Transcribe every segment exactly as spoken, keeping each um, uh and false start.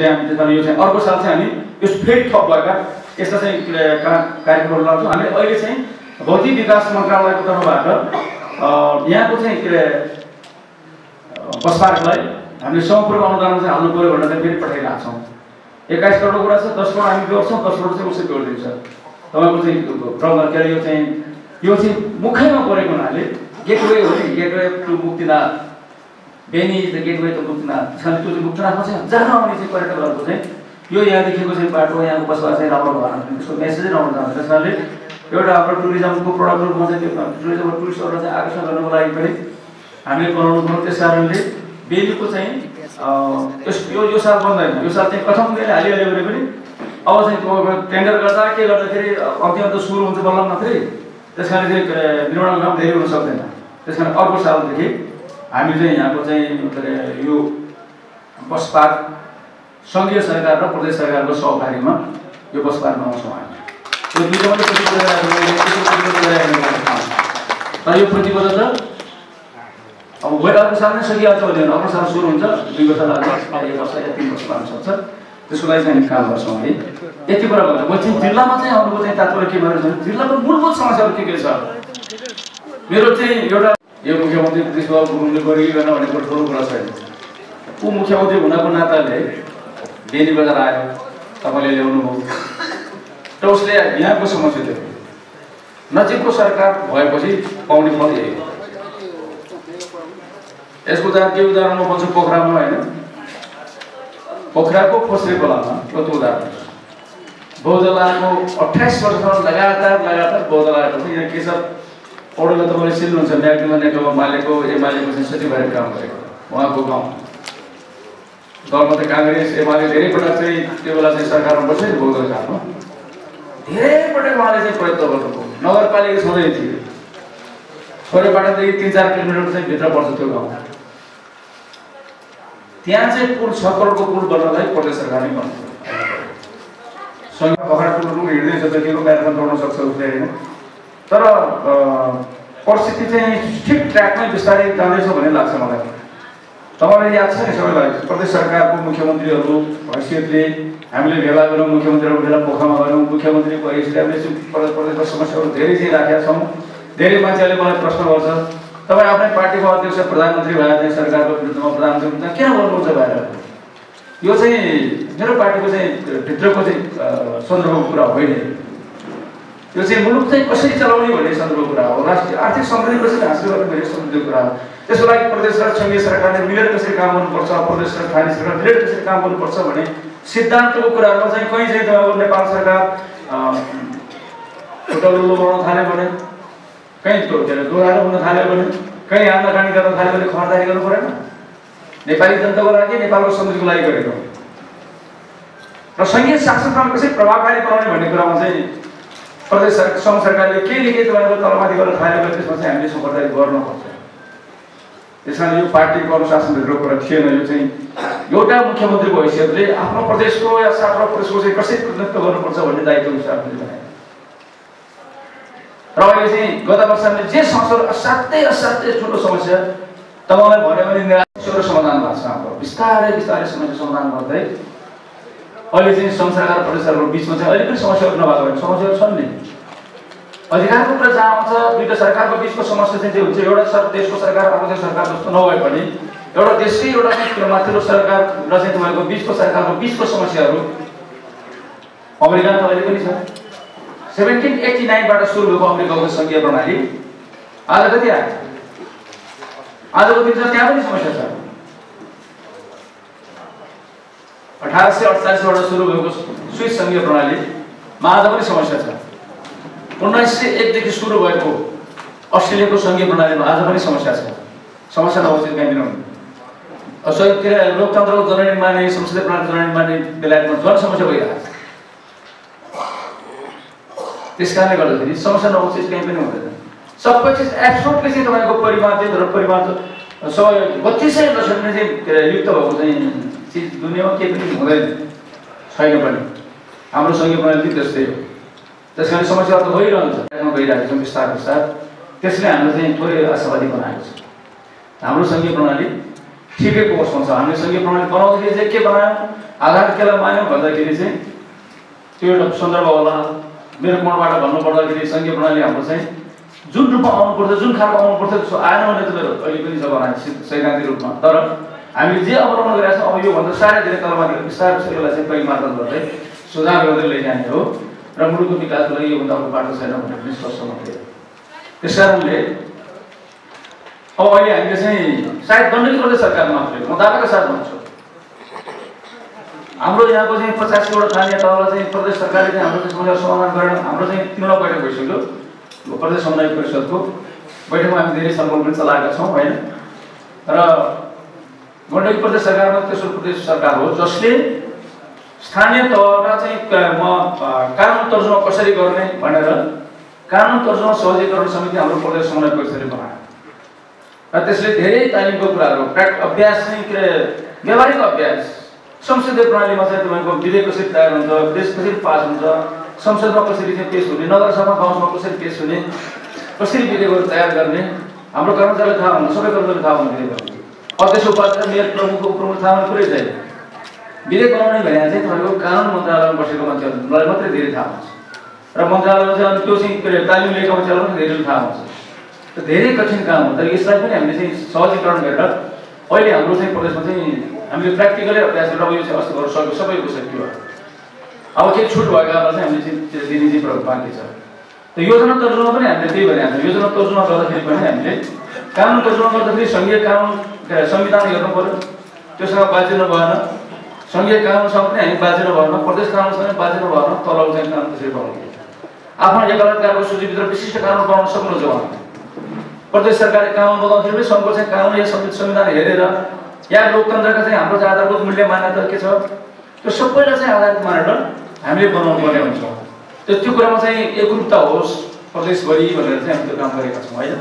चाहिँ हामी त्यसमा यो चाहिँ अर्को साल चाहिँ हामी यो फेरि थप भएका यस्ता चाहिँ कार्यक्रमहरू लाउँछौँ। हामीले अहिले चाहिँ भौतिक विकास मन्त्रालयको तर्फबाट यहाँको चाहिँ के अरे बस पार्कलाई हामीले सम्पूर्ण अनुदानमा चाहिँ हाल्नु पऱ्यो भनेर चाहिँ फेरि पठाइरहेको छौँ। एक्काइस करोडको कुरा छ, दस करोड हामी गर्छौँ, दस करोड चाहिँ उसले जोडिदिन्छ। तपाईँको चाहिँ प्रबन्धन के अरे यो चाहिँ यो चाहिँ मुखैमा परेको हुनाले गेटवे हो नि, gateway to Muktinath, Beni is the gateway to Muktinath. त्यसकारण त्यो चाहिँ मुक्तिनाथमा चाहिँ जहाँ आउने चाहिँ पर्यटकहरूको चाहिँ यो यहाँदेखिको चाहिँ बाटो यहाँको बसोबास चाहिँ राम्रो भएन, त्यसको मेसेजै राम्रो जान्छ। त्यस कारणले एउटा हाम्रो टुरिज्मको प्रोडक्टहरूमा चाहिँ त्यो टुरिज्म टुरिस्टहरूलाई चाहिँ आकर्षण गर्नको लागि पनि हामीले बनाउनु पर्यो। त्यस कारणले बेनीको चाहिँ यो यो साल बन्दैन, यो साल चाहिँ प्रथम दिनले हालिहाल्यो भने पनि अब चाहिँ टेन्डर गर्दा के गर्दाखेरि अन्तिम अन्त सुरु हुन्छ बल्ल मात्रै। त्यस कारण चाहिँ निर्माणको काम धेरै हुन सक्दैन। त्यस कारण अर्को सालदेखि हामी चाहिँ यहाँको चाहिँ यो बस पार्क सङ्घीय सरकार र प्रदेश सरकारको सहकारीमा यो बस पार्क बनाउँछौँ हामी। यो दुईटा मात्रै तर यो प्रतिबद्धता अब गएर अर्को साल नै सकिहाल्छ भने अर्को साल सुरु हुन्छ, दुई वर्ष लाग्छ, एक वर्ष या तिन वर्ष लाग्न सक्छ। त्यसको लागि चाहिँ हामी काम गर्छौँ है। यति कुरा गर्छ म चाहिँ जिल्लामा चाहिँ आउनुको चाहिँ तात्पर्य के भनेर भने जिल्लाको मूलभूत समस्याहरू के के छ। मेरो चाहिँ एउटा यो मुख्यमन्त्री कृष्णबाबु गुरुङले गरिकन भनेको ठुलो कुरा छैन। ऊ मुख्यमन्त्री हुनको नाताले बेनी बजार आयो, तपाईँले ल्याउनुभयो र उसले यहाँको समस्या थियो। नजिकको सरकार भएपछि पाउने फल यही हो। यसको उदाहरण के उदाहरण म भन्छु, पोखरामा होइन, पोखराको फोस्रे खोलामा कति उदाहरण बौद्धलाको अठाइस वर्षसम्म लगातार लगातार बौद्धलाको चाहिँ यहाँ केशव पौडेलले तपाईँले चिन्नुहुन्छ, म्याग्दुमा नेकपा मालेको एमालेको चाहिँ सचिव भएर काम गरेको उहाँको गाउँ। दलमा त काङ्ग्रेस एमाले धेरै पटक चाहिँ त्यो बेला चाहिँ सरकारमा बस्यो नि बौद्धलामा, धेरै पटक उहाँले चाहिँ प्रयत्न गर्नुभयो। नगरपालिका सधैँ थियो, छोरेपाटादेखि तिन चार किलोमिटर चाहिँ भित्र पर्छ त्यो गाउँ। त्यहाँ चाहिँ पुल छ करोडको पुल बन्नलाई प्रदेश सरकारले गर्नु सँगै पोखरा टुलको हिँड्दैछ त के को म्याराथन दौड्न सक्छ उसले होइन। तर परिस्थिति चाहिँ ठिक ट्र्याकमै बिस्तारै जाँदैछ भन्ने लाग्छ मलाई। तपाईँलाई याद छ नि सबैलाई प्रदेश सरकारको मुख्यमन्त्रीहरू हैसियतले हामीले भेला गऱ्यौँ, मुख्यमन्त्रीहरूको भेला पोखरामा गऱ्यौँ, मुख्यमन्त्रीको हैसियतले हामीले प्रदेशको समस्याहरू धेरै चाहिँ राखेका छौँ। धेरै मान्छेहरूले मलाई प्रश्न गर्छ, तपाईँ आफ्नै पार्टीको अध्यक्ष प्रधानमन्त्री भएर चाहिँ सरकारको विरुद्धमा प्रधानमन्त्री किन गर्नुहुन्छ भएर। यो चाहिँ मेरो पार्टीको चाहिँ भित्रको चाहिँ सन्दर्भको कुरा होइन। यो चाहिँ मुलुक चाहिँ कसरी चलाउने भन्ने सन्दर्भको कुरा हो, राष्ट्रिय आर्थिक समृद्धि कसरी हासिल गर्ने भन्ने सन्दर्भको कुरा हो। त्यसको लागि प्रदेश र सङ्घीय सरकारले मिलेर कसरी काम गर्नुपर्छ, प्रदेश र स्थानीय सरकार मिलेर कसरी काम गर्नुपर्छ भन्ने सिद्धान्तको कुराहरूमा चाहिँ कहीँ चाहिँ तपाईँको नेपाल सरकार टुटलुलो बनाउन थाल्यो भने, कहीँ के अरे दोहोऱ्याएर हुन थाल्यो भने, कहीँ आन्दाखानी गर्न थाल्यो भने खबरदारी गर्नु परेन। नेपाली जनताको लागि, नेपालको समृद्धिको लागि गरेको र सङ्घीय शासन प्रणाली कसरी प्रभावकारी बनाउने भन्ने कुरामा चाहिँ प्रदेश सङ्घ सरकारले के लेखे तपाईँको तलमाथि गर्न थाल्यो भने त्यसमा चाहिँ हामीले खबरदारी गर्नुपर्छ। त्यस कारण यो पार्टीको अनुशासनभित्रको कुरा थिएन। यो चाहिँ एउटा मुख्यमन्त्रीको हैसियतले आफ्नो प्रदेशको या साथमा प्रदेशको चाहिँ कसरी प्रतिनिधित्व गर्नुपर्छ भन्ने दायित्व हिसाबले बनायो। र अहिले चाहिँ गत वर्ष हामीले जे समस्या असाध्यै असाध्यै ठुलो समस्या तपाईँलाई भन्यो भने निराशा समाधान भएको छ। हाम्रो बिस्तारै बिस्तारै समस्या समाधान गर्दै अहिले चाहिँ सङ्घ सरकार प्रदेश सरकारको बिचमा चाहिँ अहिले पनि समस्याहरू नभएको होइन, समस्याहरू छन् नि। अधिकारको कुरा जहाँ आउँछ दुईवटा सरकारको बिचको समस्या चाहिँ त्यो हुन्छ। एउटा सर देशको सरकार अर्को देश सरकार जस्तो नभए पनि एउटा देशकै एउटा माथिल्लो सरकार र चाहिँ तपाईँको बिचको सरकारको बिचको समस्याहरू अमेरिकामा त अहिले पनि छ। सेभेन्टिन एट्टी नाइनबाट सुरु भएको अमेरिकाको सङ्घीय प्रणाली आज कति आयो, आजको दिन त्यहाँ पनि समस्या छ। अठार सय अडचालिसबाट सुरु भएको स्विस सङ्घीय प्रणालीमा आज पनि समस्या छ। उन्नाइस सय एकदेखि सुरु भएको अस्ट्रेलियाको सङ्घीय प्रणालीमा आज पनि समस्या छ। समस्या नहोस् कहीँ पनि हुने के अरे लोकतन्त्रको जननी माने, संसदीय प्रणाली जननी माने बेलायतमा झन् समस्या भइरहेको छ। त्यस कारणले गर्दाखेरि समस्या नहोस् चिज कहीँ पनि हुँदैन। सबै चिज एब्सोल्युटली चाहिँ तपाईँको परिमार्जित र परिमार्जित सबै बत्तिसै नसक्ने चाहिँ युक्त भएको चाहिँ चिज दुनियाँमा केही पनि हुँदैन छैन पनि। हाम्रो सङ्घीय प्रणाली त्यस्तै हो। त्यस कारण समस्याहरू त भइरहन्छ, गइरहेको छौँ बिस्तार बिस्तार। त्यसले हामीलाई चाहिँ थोरै आशावादी बनाएको छ। हाम्रो सङ्घीय प्रणाली ठिकैको अवस्थामा छ। हामीले सङ्घीय प्रणाली बनाउँदाखेरि चाहिँ के बनायौँ, आधार केलाई मान्यौँ भन्दाखेरि चाहिँ त्यो एउटा सन्दर्भ होला। मेरो कोणबाट भन्नुपर्दाखेरि सङ्घीय प्रणाली हाम्रो चाहिँ जुन रूपमा आउनुपर्छ, जुन खालको आउनुपर्छ त्यसो आएन भने त मेरो अहिले पनि छ भने सैद्धान्तिक रूपमा। तर हामीले जे अवलम्बन गरेका छौँ अब योभन्दा साह्रै धेरै तलमाथि बिस्तारै बिस्तारै यसलाई चाहिँ कहीँ मार्फत गर्दै सुधार गर्दै लैजाने हो र मुलुकको विकासको लागि योभन्दा अर्को बाटो छैन भनेर पनि स्पष्ट मात्रै। त्यस कारणले अब अहिले हामीले चाहिँ सायद गण्डकी प्रदेश सरकार मात्रै म दावाका साथ भन्छु हाम्रो यहाँको चाहिँ पचासवटा स्थानीय तहलाई चाहिँ प्रदेश सरकारले चाहिँ हाम्रो चाहिँ समस्या समाधान गरेर हाम्रो चाहिँ तीनवटा बैठक भइसक्यो प्रदेश समन्वय परिषदको बैठकमा हामी धेरै छलफल पनि चलाएका छौँ होइन। र गण्डकी प्रदेश सरकारमा तेस्रो प्रदेश सरकार हो जसले स्थानीय तहमा चाहिँ म कानुन तर्जुमा कसरी गर्ने भनेर कानुन तर्जुमा सहजीकरण समिति हाम्रो प्रदेश समन्वय परिषदले बनायो र त्यसले धेरै तालिमको कुराहरू प्र्याक्ट अभ्यास चाहिँ के अरे व्यावहारिक अभ्यास संसदीय प्रणालीमा चाहिँ तपाईँको विधेयक कसरी तयार हुन्छ, देश कसरी पास हुन्छ, संसदमा कसरी चाहिँ पेश हुने, नगरसभा गाउँसभा कसरी पेश हुने, कसरी विधेयकहरू तयार गर्ने हाम्रो कर्मचारीलाई थाहा हुन्छ, सबै कर्मचारीलाई थाहा हुन्छ। विधेयकहरू अध्यक्ष उपाध्यक्ष मेयर प्रमुख उपप्रमुख थाहा हुने कुरै छैन। विधेयक बनाउने भने चाहिँ तपाईँको कानुन मन्त्रालयमा बसेको मान्छेहरूलाई मात्रै धेरै थाहा हुन्छ र मन्त्रालयमा चाहिँ अनि त्यो चाहिँ के अरे तालिम लिएका मान्छेहरूलाई पनि धेरै थाहा हुन्छ। त धेरै कठिन काम हो। तर यसलाई पनि हामीले चाहिँ सहजीकरण गरेर अहिले हाम्रो चाहिँ प्रदेशमा चाहिँ हामीले प्र्याक्टिकली अभ्यास गरेर यो चाहिँ अस्ति गर्नु सक्यो, सबैको सक्यो। अब केही छुट भएकालाई चाहिँ हामीले चाहिँ दिने चाहिँ प्रयोग बाँकी छ। त योजना तर्जुमा पनि हामीले त्यही भनिरहेको छ। योजना तर्जुमा गर्दाखेरि पनि हामीले कानुन तर्जुमा गर्दाखेरि सङ्घीय कानुन संविधान हेर्नु पऱ्यो, त्योसँग बाजिनु भएन। सङ्घीय कानुनसँग पनि हामी बाजिनु भएन, प्रदेश कानुनसँग पनि बाजिनु भएन। तलब चाहिँ कानुन त्यसरी बनाउनु आफ्नो एक अलगकारको सूचीभित्र विशिष्ट कानुन बनाउन सक्नुहुन्छ उहाँले। प्रदेश सरकारले कानुन बनाउँदाखेरि पनि सङ्घको चाहिँ कानुन या संविधान हेरेर या लोकतन्त्रका चाहिँ हाम्रो चाहिँ आधारभूत मूल्य मान्यता के छ त्यो सबैलाई चाहिँ आधारित मानेर हामीले बनाउनु पर्ने हुन्छ। त्यो त्यो कुरामा चाहिँ एकरूपता होस् प्रदेशभरि भनेर चाहिँ हामी त्यो काम गरेका छौँ होइन।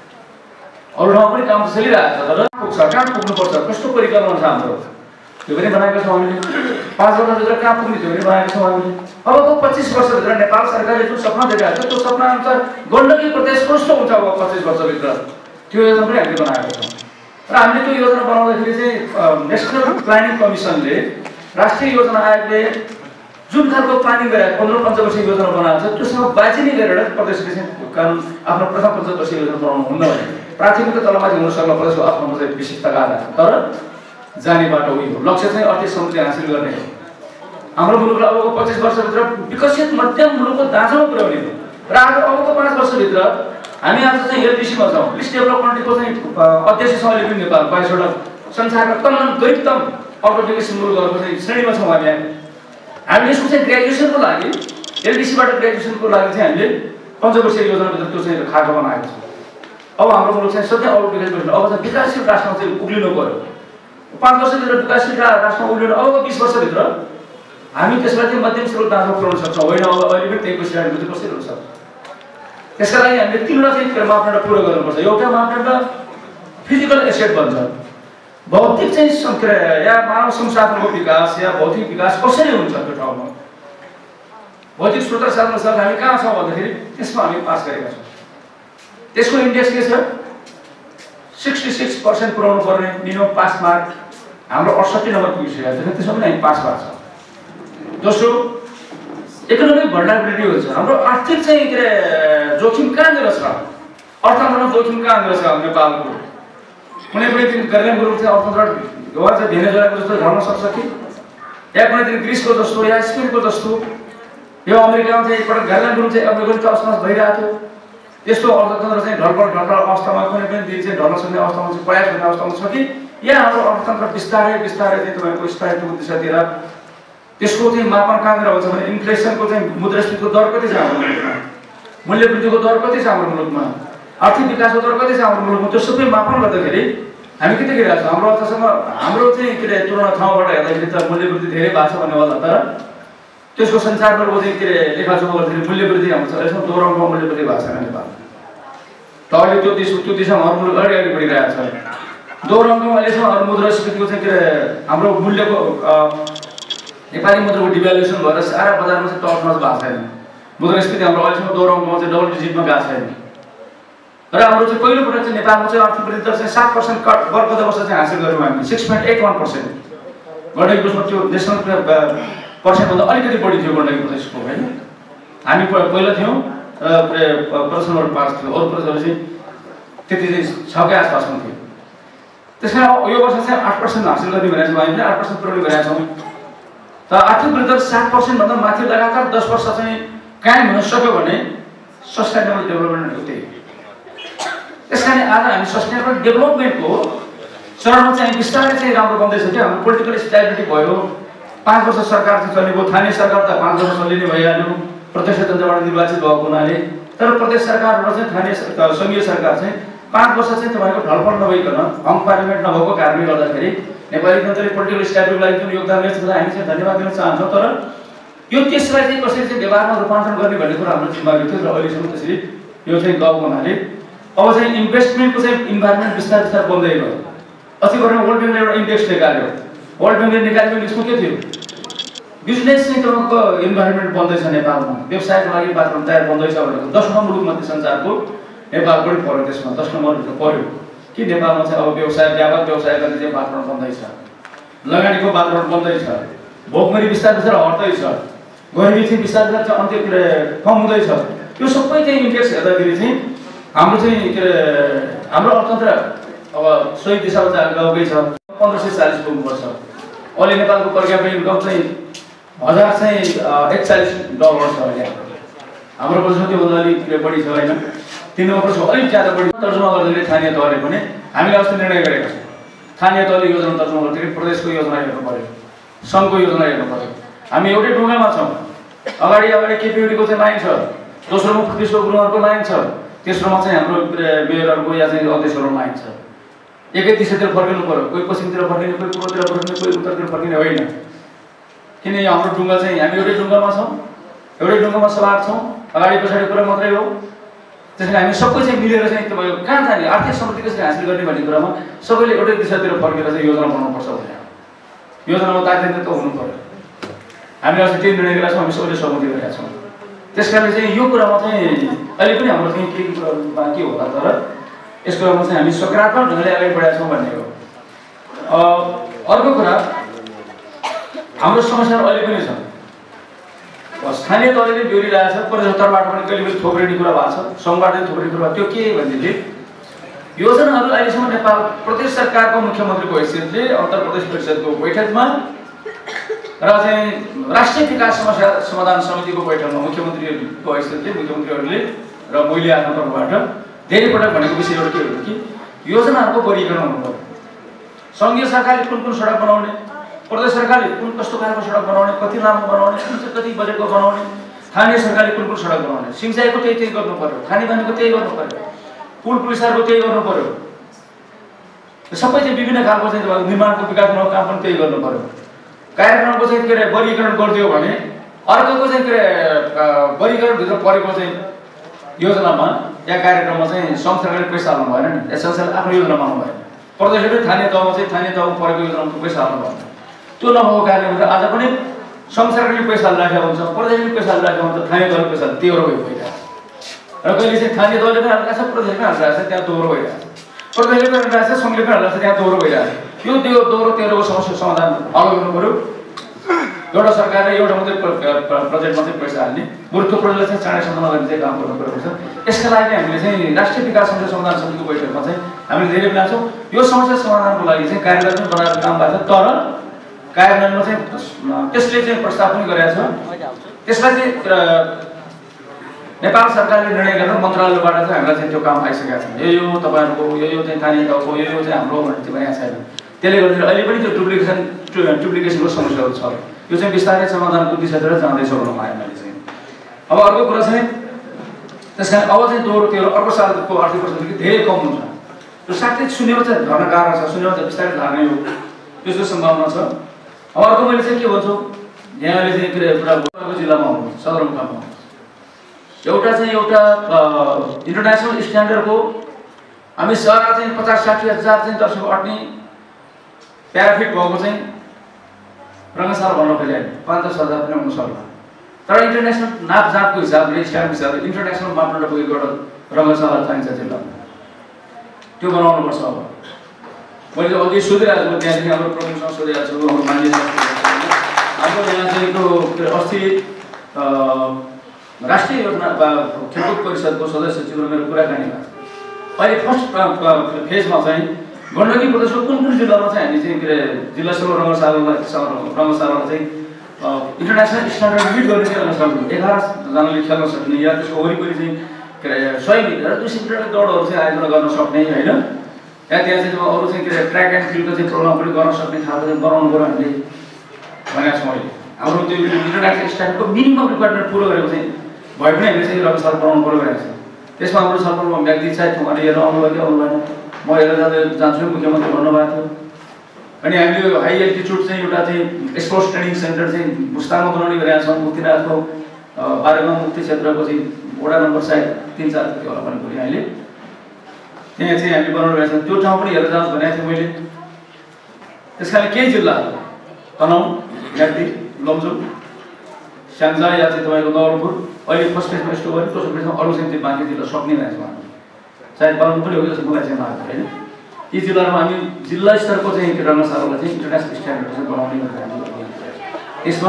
अरू ठाउँमा पनि काम चलिरहेको छ। तर पुग्छ कहाँ पुग्नुपर्छ, कस्तो परिकल्पना छ हाम्रो त्यो पनि बनाएका छौँ हामीले। पाँच वर्षभित्र कहाँ पुग्ने त्यो पनि बनाएका छौँ हामीले। अबको पच्चिस वर्षभित्र नेपाल सरकारले जुन सपना देखाएको छ त्यो सपना अनुसार गण्डकी प्रदेश कस्तो हुन्छ अब पच्चिस वर्षभित्र त्यो योजना पनि हामीले बनाएका छौँ। र हामीले त्यो योजना बनाउँदाखेरि चाहिँ नेसनल प्लानिङ कमिसनले राष्ट्रिय योजना आयोगले जुन खालको प्लानिङ गरेर पन्ध्र पञ्चवर्षीय योजना बनाएको छ त्योसँग बाजिनी गरेर प्रदेशले चाहिँ कानुन आफ्नो प्रथम पञ्चवर्षीय योजना बनाउनु हुन्न भने प्राथमिकता तलमाथि हुन सक्ला प्रदेशको आफ्नो चाहिँ विशेषताका आधारमा। तर जाने बाटो उही हो, लक्ष्य चाहिँ अर्थीय समृद्धि हासिल गर्ने हो। हाम्रो मुलुकलाई अबको पच्चिस वर्षभित्र विकसित मध्यम मुलुकको ढाँचामा पुर्याउने हो। र आज अबको पाँच वर्षभित्र हामी आज चाहिँ एलडिसीमा छौँ, लिस्ट डेभलपमेन्टको चाहिँ अध्यक्षसँगले पनि नेपाल बाइसवटा संसारका तमाम गरिबतम अर्को विकसित मुलुकहरूको चाहिँ श्रेणीमा छौँ हामी। हामीले यसको चाहिँ ग्रेजुएसनको लागि एलडिसीबाट ग्रेजुएसनको लागि चाहिँ हामीले पञ्चवर्षीय योजनाभित्र त्यो चाहिँ खाका बनाएको छौँ। अब हाम्रो मुलुक चाहिँ सधैँ अरू विकसित अब चाहिँ विकासशील राष्ट्रमा चाहिँ उक्लिनु पऱ्यो। पाँच वर्षभित्र विकासशील राष्ट्रमा उक्लिनु अबको बिस वर्षभित्र हामी त्यसलाई चाहिँ मध्यम स्रोत ढाँचामा पुर्याउन सक्छौँ होइन। अब अहिले पनि त्यही कुराहरू चाहिँ कसरी हुन्छ। त्यसका लागि हामीले तिनवटा चाहिँ मापदण्ड पुरा गर्नुपर्छ। एउटा मापदण्ड फिजिकल एसेट भन्छ, भौतिक चाहिँ या मानव संसाधनको विकास या भौतिक विकास कसरी हुन्छ त्यो ठाउँमा। भौतिक स्रोत साधन सर हामी कहाँ छौँ भन्दाखेरि त्यसमा हामी पास गरेका छौँ। त्यसको इन्डेक्स के छ सिक्सटी सिक्स पर्सेन्ट पुऱ्याउनु पर्ने मिनिमम पास मार्क हाम्रो अडसट्ठी नम्बर पुगिसकेको छ। त्यसमा पनि हामी पास भएको छ। दोस्रो इकोनोमिक भल्नरेबिलिटी हुन्छ। हाम्रो आर्थिक चाहिँ के अरे जोखिम कहाँनिर छ, अर्थतन्त्रमा जोखिम कहाँनिर छ नेपालको। कुनै पनि दिन गर्लेन ग्रुप चाहिँ अर्थतन्त्र वा चाहिँ भेनेजुएलाको जस्तो ढल्न सक्छ कि या कुनै दिन ग्रिसको जस्तो या स्पेनको जस्तो यो अमेरिकामा चाहिँ एकपल्ट गर्लेन ग्रुप चाहिँ अमेरिकन असमस भइरहेको थियो। त्यस्तो अर्थतन्त्र चाहिँ ढलपल ढलपल अवस्थामा कुनै पनि दिन चाहिँ ढल्न सक्ने अवस्थामा चाहिँ प्रयास गर्ने अवस्थामा छ कि या हाम्रो अर्थतन्त्र बिस्तारै बिस्तारै चाहिँ तपाईँको स्थायित्वको दिशातिर त्यसको चाहिँ मापन कहाँनिर हुन्छ भने इन्फ्लेसनको चाहिँ मुद्रास्फीतिको दर कति छ हाम्रो मुलुकमा, मूल्य वृद्धिको दर कति छ हाम्रो मुलुकमा, आर्थिक विकासको दर कति छ हाम्रो मुलुकमा। त्यो सबै मापन गर्दाखेरि हामी के देखिरहेको छौँ हाम्रो अर्थसँग हाम्रो चाहिँ के अरे तुलना ठाउँबाट हेर्दाखेरि त मूल्य वृद्धि धेरै भएको छ भन्ने होला। तर त्यसको संसारको चाहिँ के अरे लेखाजोखा गर्दाखेरि मूल्य वृद्धि हाम्रो छ अहिलेसम्म दोहोऱ्याउनुमा मूल्य वृद्धि भएको छैन नेपाल। त अहिले त्यो दिशा त्यो दिशामा अरू मुलुक अगाडि अगाडि बढिरहेको छ। दोहोऱ्याउनुमा अहिलेसम्म अरू मुद्रास्फीतिको चाहिँ के अरे हाम्रो मूल्यको नेपाली मुद्राको डिभ्यालुएसन भएर सारा बजारमा चाहिँ टर्चमा भएको छैन। मुद्रास्फीति हाम्रो अहिलेसम्म दोहोऱ्याउनुमा चाहिँ डबल डिजिटमा गएको छैन। र हाम्रो चाहिँ पहिलोपटक चाहिँ नेपालको चाहिँ आर्थिक वृद्धि दर चाहिँ सात पर्सेन्ट कट वर्गको वर्ष चाहिँ हासिल गऱ्यौँ हामीले six point eight one percent. Gandaki प्रोजेक्टमा त्यो नेसनल पर्सेन्टभन्दा अलिकति बढी थियो गण्डकी प्रोजेक्टको होइन। हामी पहिला थियौँ प्रश्न नम्बर पाँच थियो, अरू प्रोजेक्टहरू चाहिँ त्यति चाहिँ छकै आसपासमा थियो। त्यस कारण यो वर्ष चाहिँ आठ पर्सेन्ट हासिल गर्ने भनेको छौँ, हामीले आठ पर्सेन्ट पुऱ्याउने भनेका छौँ। तर आर्थिक वृद्धि सात पर्सेन्टभन्दा माथि लगातार दस वर्ष चाहिँ कायम हुन सक्यो भने सस्टेनेबल डेभलपमेन्ट हो त्यही। त्यस कारण आज हामी सस्टेनेबल डेभलपमेन्टको चरणमा चाहिँ बिस्तारै चाहिँ राम्रो बन्दैछ कि हाम्रो पोलिटिकल स्टेबिलिटी भयो। पाँच वर्ष सरकार चाहिँ चलेको, स्थानीय सरकार त पाँच वर्ष चलिने भइहाल्यो प्रत्यक्ष तन्त्रबाट निर्वाचित भएको हुनाले। तर प्रदेश सरकारबाट चाहिँ स्थानीय सङ्घीय सरकार चाहिँ पाँच वर्ष चाहिँ तपाईँको ढलफल नभइकन हङ पार्लिमेन्ट नभएको कारणले गर्दाखेरि नेपाली तन्त्रले पोलिटिकल स्टेबिलिटीको लागि जुन योगदान दिएको छ हामी चाहिँ धन्यवाद दिन चाहन्छौँ। तर यो त्यसलाई चाहिँ कसरी चाहिँ व्यवहारमा रूपान्तरण गर्ने भन्ने कुरा हाम्रो जिम्मेवारी थियो र अहिलेसम्म त्यसरी यो चाहिँ गएको हुनाले अब चाहिँ इन्भेस्टमेन्टको चाहिँ इन्भाइरोमेन्ट बिस्तारै बिस्तारै बन्दै गयो। अस्ति भर्खर वर्ल्ड ब्याङ्कले एउटा इन्डेक्स निकाल्यो। वर्ल्ड ब्याङ्कले निकालेको इन्डेक्समा के थियो? बिजनेस चाहिँ तपाईँको इन्भाइरोमेन्ट बन्दैछ नेपालमा, व्यवसायको लागि वातावरण तयार बन्दैछ भनेको दस नम्बर मुलुकमध्ये संसारको नेपाल पनि पऱ्यो त्यसमा, दस नम्बरभित्र पऱ्यो कि नेपालमा चाहिँ अब व्यवसाय व्यापक व्यवसाय गर्ने चाहिँ वातावरण बन्दैछ, लगानीको वातावरण बन्दैछ, भोकमरी बिस्तारै बिस्तारै हट्दैछ, गरिबी चाहिँ बिस्तारै बिस्तारै चाहिँ अन्त्य कम हुँदैछ। यो सबै चाहिँ इन्डेक्स हेर्दाखेरि चाहिँ हाम्रो चाहिँ के अरे हाम्रो अर्थतन्त्र अब सही दिशामा गएकै छ। पन्ध्र सय चालिस पुग्नुपर्छ। अहिले नेपालको पर क्यापिटल इन्कम चाहिँ हजार चाहिँ एकचालिस डलर छ अहिले। हाम्रो बजेट त्योभन्दा अलिक बढी छ होइन, तिन वर्ष अलिक ज्यादा बढी। तर्जुमा गर्दाखेरि स्थानीय तहले पनि हामीले अस्ति निर्णय गरेका छौँ। स्थानीय तहले योजना तर्जुमा गर्दाखेरि प्रदेशको योजना हेर्नु पऱ्यो, सङ्घको योजना हेर्नु पऱ्यो। हामी एउटै ढुङ्गामा छौँ। अगाडि अगाडि केपियुडीको चाहिँ लाइन छ, दोस्रोमा प्रदेशको गुरुङहरूको लाइन छ, तेस्रोमा चाहिँ हाम्रो मेयरहरूको या चाहिँ अध्यक्षहरूको लाइन छ। एकै दिशातिर फर्किनु पऱ्यो, कोही पश्चिमतिर फर्किने, कोही पूर्वतिर फर्किने, कोही उत्तरतिर फर्किने होइन। किन यो हाम्रो ढुङ्गा चाहिँ हामी एउटै ढुङ्गामा छौँ, एउटै ढुङ्गामा सवार छौँ, अगाडि पछाडि कुरा मात्रै हो। त्यसैले हामी सबै चाहिँ मिलेर चाहिँ तपाईँको कहाँ जाने, आर्थिक समृद्धि कसरी हासिल गर्ने भन्ने कुरामा सबैले एउटै दिशातिर फर्केर चाहिँ योजना बनाउनुपर्छ भने योजनामा तात्पर्य त हुनु पऱ्यो। हामीले अस्ति त्यही निर्णय गरेका छौँ, हामी सबैले सहमति गरेका छौँ। त्यस कारणले चाहिँ यो कुरामा चाहिँ अहिले पनि हाम्रो चाहिँ केही कुरा बाँकी होला, तर यस कुरामा चाहिँ हामी सकारात्मक ढङ्गले अगाडि बढेका छौँ भन्ने हो। अर्को कुरा हाम्रो समस्याहरू अहिले पनि छ। स्थानीय तहले बेहोरिरहेको छ, प्रदेश स्तरबाट पनि कहिले कहिले थोप्रिने कुरा भएको छ, सङ्घबाट पनि थोप्रिने कुरा। त्यो के भनेदेखि योजनाहरू अहिलेसम्म नेपाल प्रदेश सरकारको मुख्यमन्त्रीको हैसियतले अन्तर प्रदेश परिषदको बैठकमा र चाहिँ राष्ट्रिय विकास समस्या समाधान समितिको बैठकमा मुख्यमन्त्रीको हैसियतले मुख्यमन्त्रीहरूले र मैले आफ्नो तर्फबाट धेरै पटक भनेको विषय एउटा के हो कि योजनाहरूको वर्गीकरण हुनु पर्यो। सङ्घीय सरकारले कुन कुन सडक बनाउने, प्रदेश सरकारले कुन कस्तो खालको सडक बनाउने, कति लामो बनाउने, कुन चाहिँ कति बजेटको बनाउने, स्थानीय सरकारले कुन कुन सडक बनाउने, सिँचाइको त्यही त्यही गर्नु पर्यो, खानेपानीको त्यही गर्नु पर्यो, पुल पुलिसहरूको त्यही गर्नु पर्यो। सबै चाहिँ विभिन्न खालको चाहिँ निर्माणको विकासको काम पनि त्यही गर्नु पर्यो। कार्यक्रमको चाहिँ के अरे वर्गीकरण गरिदियो भने अर्कोको चाहिँ के अरे वर्गीकरणभित्र परेको चाहिँ योजनामा या कार्यक्रममा चाहिँ सङ्घ सरकारले पैसा हाल्नु भएन नि, या संस्थाले आफ्नो योजना बनाउनु भएन। प्रदेशले स्थानीय तहमा चाहिँ स्थानीय तहमा परेको योजनामा पैसा हाल्नु भएन। त्यो नभएको कारणले गर्दा आज पनि सङ्घ सरकारले पैसा हालिराखेको हुन्छ, प्रदेशले पैसा हालिराखेको हुन्छ, स्थानीय तहले पैसा तेह्रो भइरहेको छ। र कहिले चाहिँ स्थानीय तहले पनि हालिरहेको छ, प्रदेशले पनि हालिरहेको छ, त्यहाँ दोहोरो भइरहेको छ। प्रदेशले पनि हालिरहेको छ, सङ्घले पनि हालिरहेको छ, त्यहाँ दोहोरो भइरहेको छ। यो त्यो दोहोरो तेह्रोको समस्या समाधान हल गर्नु पऱ्यो। एउटा सरकारले एउटा मात्रै प्रोजेक्टमा चाहिँ पैसा हाल्ने, बरु त्यो प्रोजेक्टलाई चाहिँ चाँडै समाधान गर्ने चाहिँ काम गर्नु परेको छ। यसका लागि हामीले चाहिँ राष्ट्रिय विकास समस्या समाधान समितिको बैठकमा चाहिँ हामीले धेरै बेला छौँ। यो समस्या समाधानको लागि चाहिँ कार्यान्वयन पनि बनाएर काम भएको छ, तर कार्यान्वयनमा चाहिँ त्यसले चाहिँ प्रस्ताव पनि गरेको छ। त्यसलाई चाहिँ नेपाल सरकारले निर्णय गरेर मन्त्रालयबाट चाहिँ हामीलाई चाहिँ त्यो काम आइसकेको छ। यो यो तपाईँहरूको यो यो चाहिँ स्थानीय तहको यो यो चाहिँ हाम्रो भन्ने चाहिँ भनेको छैन। त्यसले गर्दाखेरि अहिले पनि त्यो डुप्लिकेसन डुप्लिकेसनको समस्याहरू छ। यो चाहिँ बिस्तारै समाधानको दिशातिर जाँदैछ भनौँ हामीले चाहिँ। अब अर्को कुरा चाहिँ त्यस कारण अब चाहिँ दोहोरो तेह्रो अर्को सालको आर्थिक वर्षदेखि धेरै कम हुन्छ। त्यो साथै शून्यमा चाहिँ झर्न गाह्रो छ, शून्यमा चाहिँ बिस्तारै झार्ने हो, त्यस्तो सम्भावना छ। अब अर्को मैले चाहिँ के भन्छु, यहाँले चाहिँ के अरे पुरा जिल्लामा हुनुहुन्छ, सदरमुकाममा एउटा चाहिँ एउटा इन्टरनेसनल स्ट्यान्डर्डको हामी सहर चाहिँ पचास साठी हजार चाहिँ दर्शक अट्ने प्याराफिट भएको चाहिँ रङ्गशाला भन्न खोले पाँच दस हजार पनि हुन सक्ला। तर इन्टरनेसनल नापजापको हिसाबले स्ट्यान्डर्ड हिसाबले इन्टरनेसनल मापदण्डको एउटा रङ्गशाला चाहिन्छ जिल्लामा, त्यो बनाउनुपर्छ। अब मैले अघि सोधिरहेको छु त्यहाँदेखि हाम्रो प्रमुखसँग सोधिरहेको छु हाम्रो मान्छेसँग हाम्रो यहाँ चाहिँ त्यो अस्ति राष्ट्रिय योजना खेलकुद परिषदको सदस्यसित मेरो कुराकानी भएको छ। अहिले फर्स्ट फेजमा चाहिँ गण्डकी प्रदेशको कुन कुन जिल्लामा चाहिँ हामी चाहिँ के अरे जिल्ला स्तरको रङ्गशालालाई रङ्गशालालाई चाहिँ इन्टरनेसनल स्ट्यान्डर्ड मिट गर्ने चाहिँ सक्नु एघारजनाले खेल्न सक्ने या त्यसको वरिपरि चाहिँ के अरे सय मिटर दुई सय मिटरको दौडहरू चाहिँ आयोजना गर्न सक्ने होइन या त्यहाँ चाहिँ अरू चाहिँ के अरे ट्र्याक एन्ड फिल्डको चाहिँ प्रोग्राम पनि गर्न सक्ने खालको चाहिँ बनाउनु पऱ्यो हामीले भनेको छौँ अहिले हाम्रो त्यो इन्टरनेसनल स्ट्यान्डर्डको मिनिमम रिक्वायरमेन्ट पुरो गरेको चाहिँ भए पनि हामीले चाहिँ रङ्गशाला बनाउनु पऱ्यो भनेको छ। त्यसमा हाम्रो छलफलमा व्यक्ति चाहिँ उहाँले हेर्न आउनुभयो कि आउनु भएन म हेरेर जाँदै जान्छु मुख्यमन्त्री भन्नुभएको थियो। अनि हामीले हाई एल्टिट्युड चाहिँ एउटा चाहिँ स्पोर्ट्स ट्रेनिङ सेन्टर चाहिँ मुस्ताङमा बनाउने गरेका छौँ। मुक्तिनाथको बारेगाउँ मुक्ति क्षेत्रको चाहिँ वडा नम्बर सायद तिन चार थियो होला पनि भोलि अहिले त्यहाँ चाहिँ हामीले बनाउनु भएको छ। त्यो ठाउँ पनि हेरेर जान्छ भनेको थिएँ मैले। त्यस कारण केही जिल्लाहरू तनहुँ म्याग्दी लमजुङ स्याङ्जा या चाहिँ तपाईँको नवलपुर अहिले फर्स्ट फेजमा यस्तो गऱ्यो दोस्रो फेजमा अरू चाहिँ त्यो बाँकी जिल्ला सक्ने रहेछ उहाँहरू सायद बनाउनु पनि हो जस्तो मलाई चाहिँ लागेको होइन। यी जिल्लाहरूमा हामी जिल्ला स्तरको चाहिँ रङ्गशालालाई चाहिँ इन्टरनेसनल स्ट्यान्डर्ड चाहिँ बनाउने गरेर यसमा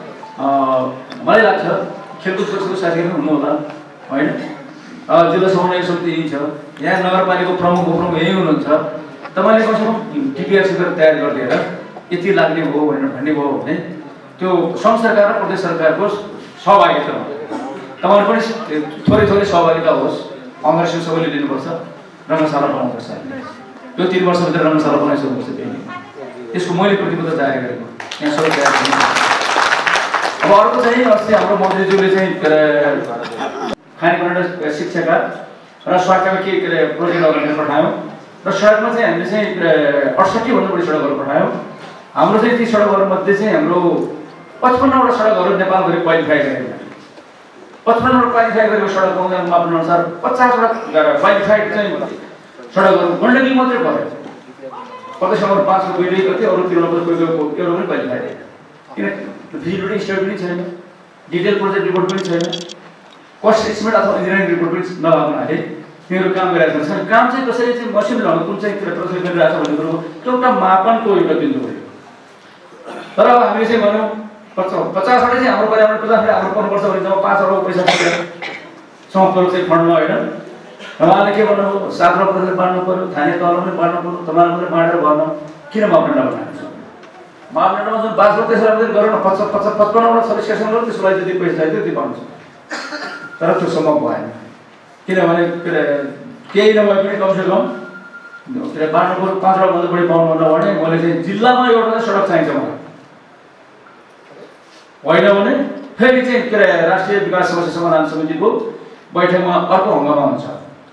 मलाई लाग्छ खेलकुद परिषदको साथीहरू पनि हुनु होला होइन। जिल्ला समन्वय समिति यही छ, यहाँ नगरपालिकाको प्रमुख प्रमुख यही हुनुहुन्छ। तपाईँले कमसेकम टिपिआरसी गरेर तयार गरिदिएर यति लाग्ने हो भनेर भन्ने भयो भने त्यो सङ्घ सरकार र प्रदेश सरकारको सहभागिता तपाईँहरू पनि थोरै थोरै सहभागिता होस्। अङ्ग्रेजी सबैले लिनुपर्छ, रङ्गशाला बनाउनुपर्छ। यो तिन वर्षभित्र रङ्गशाला बनाइसक्नुपर्छ त्यही त्यसको मैले प्रतिबद्धता जारी गरेको यहाँ सबै तयार गर्नु। अब अर्को चाहिँ अस्ति हाम्रो मन्त्रीज्यूले चाहिँ के अरे खानेपानी शिक्षाका र स्वास्थ्यमा के के अरे प्रोजेक्ट लगाएर पठायौँ र सडकमा चाहिँ हामीले चाहिँ अडसट्ठी भन्दा बढी सडकहरू पठायौँ। हाम्रो चाहिँ ती सडकहरूमध्ये चाहिँ हाम्रो पचपन्नवटा सडकहरू नेपालभरि क्वालिफाई गरेको पचपन्नवटा क्वालिफाई गरेको सडक मापनअनुसार पचासवटा क्वालिफाइड चाहिँ सडकहरू गण्डकी मात्रै पऱ्यो। प्रदेशमा पाँचको दुई दुई गर्थ्यो, अरू तिरौँको कोही कोही एउटा पनि क्वालिफाइड किन फिजिबिलिटी स्टडी पनि छैन, डिटेल प्रोजेक्ट रिपोर्ट पनि छैन, कस्ट एस्टिमेट अथवा इन्जिनियरिङ रिपोर्ट पनि नभएको हुनाले तिनीहरू काम गरिरहेको छ। काम चाहिँ कसरी चाहिँ मसिनो ढङ्ग कुन चाहिँ प्रदर्शन गरिरहेको छ भन्ने कुरो एउटा मापनको एउटा बिन्दु हो। तर अब हामीले चाहिँ भन्यौँ पचासवटा चाहिँ हाम्रो पर्यावरण पचासवटा हाम्रो पर्नुपर्छ भने जब पाँच अरब पैसा समाप्तहरू चाहिँ फन्डमा होइन। उहाँले के भन्नुभयो सात अरब पैसा बाँड्नु पऱ्यो, स्थानीय तहमा पनि बाँड्नु पऱ्यो, तपाईँहरूले बाँडेर भएन किन मापदण्ड बनाएको छ। मापदण्डमा जुन बाँच्नु त्यसलाई पनि गरेर पच पच पचपन्नवटा सदस्यसँग गर्नु त्यसको लागि जति पैसा चाहियो त्यति पाउँछ। तर त्यो सम्भव भएन किनभने के अरे केही नभए पनि कमसेकम के अरे बाँड्नु पऱ्यो पाँच अरबभन्दा बढी पाउनु भन्दा भने मैले चाहिँ जिल्लामा एउटा सडक चाहिन्छ मलाई होइन भने फेरि चाहिँ के अरे राष्ट्रिय विकास समस्या समाधान समितिको बैठकमा अर्को हङ्गामा हुन्छ।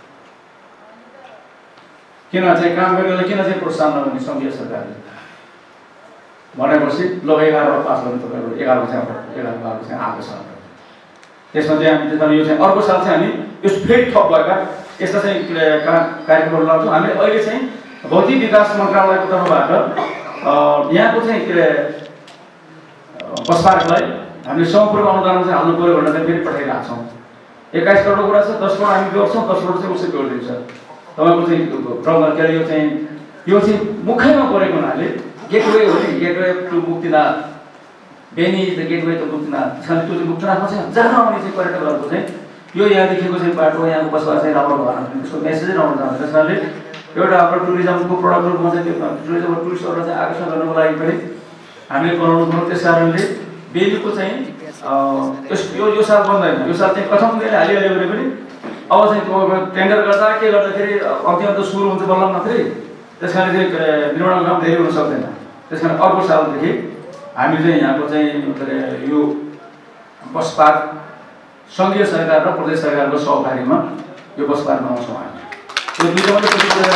किन चाहिँ काम गर्नेलाई किन चाहिँ प्रोत्साहन नगर्ने सङ्घीय सरकारले भनेपछि ल एघार पास गर्ने तपाईँहरू एघार चाहिँ एघार बाह्र चाहिँ आएको छ। त्यसमा चाहिँ हामी त्यसमा यो चाहिँ अर्को साल चाहिँ हामी यो फेरि थप भएका यस्ता चाहिँ कार्यक्रमहरू लाउँछौँ। हामीले अहिले चाहिँ भौतिक विकास मन्त्रालयको तर्फबाट यहाँको चाहिँ के अरे बस पार्कलाई हामीले सम्पूर्ण अनुदानमा चाहिँ हाल्नु पऱ्यो भनेर चाहिँ फेरि पठाइरहेको छौँ। एक्काइस करोडको कुरा छ, दस करोड हामी जोड्छौँ, दस करोड चाहिँ उसै जोडिदिन्छ। तपाईँको चाहिँ प्रब्लम के अरे यो चाहिँ यो चाहिँ मुखैमा परेको हुनाले गेटवे हो नि, gateway to Muktinath Beni is the gateway to Muktinath. त्यसकारण त्यो चाहिँ मुक्तिनाथमा चाहिँ जहाँ आउने चाहिँ पर्यटकहरूको चाहिँ यो यहाँदेखिको चाहिँ बाटो यहाँको बसोबास चाहिँ राम्रो भएन त्यसको मेसेजै राम्रो जान्छ। त्यस कारणले एउटा हाम्रो टुरिज्मको प्रडक्टहरूमा चाहिँ त्यो टुरिज्म टुरिस्टहरूलाई चाहिँ आकर्षण गर्नको लागि पनि हामीले बनाउनु पर्यो। त्यस कारणले बेनीको चाहिँ यो यो साल बन्दैन, यो साल चाहिँ प्रथम बेला हालिहाल्यो भने पनि अब चाहिँ टेन्डर गर्दा के गर्दाखेरि अन्तिम अन्त सुरु हुन्छ बल्ल मात्रै। त्यस कारणले चाहिँ निर्माणको काम धेरै हुन सक्दैन। त्यस कारण अर्को सालदेखि हामीले चाहिँ यहाँको चाहिँ के अरे यो बस पार्क सङ्घीय सरकार र प्रदेश सरकारको सहकार्यमा यो बस पार्क बनाउँछौँ हामी। यो दुईवटा मात्रै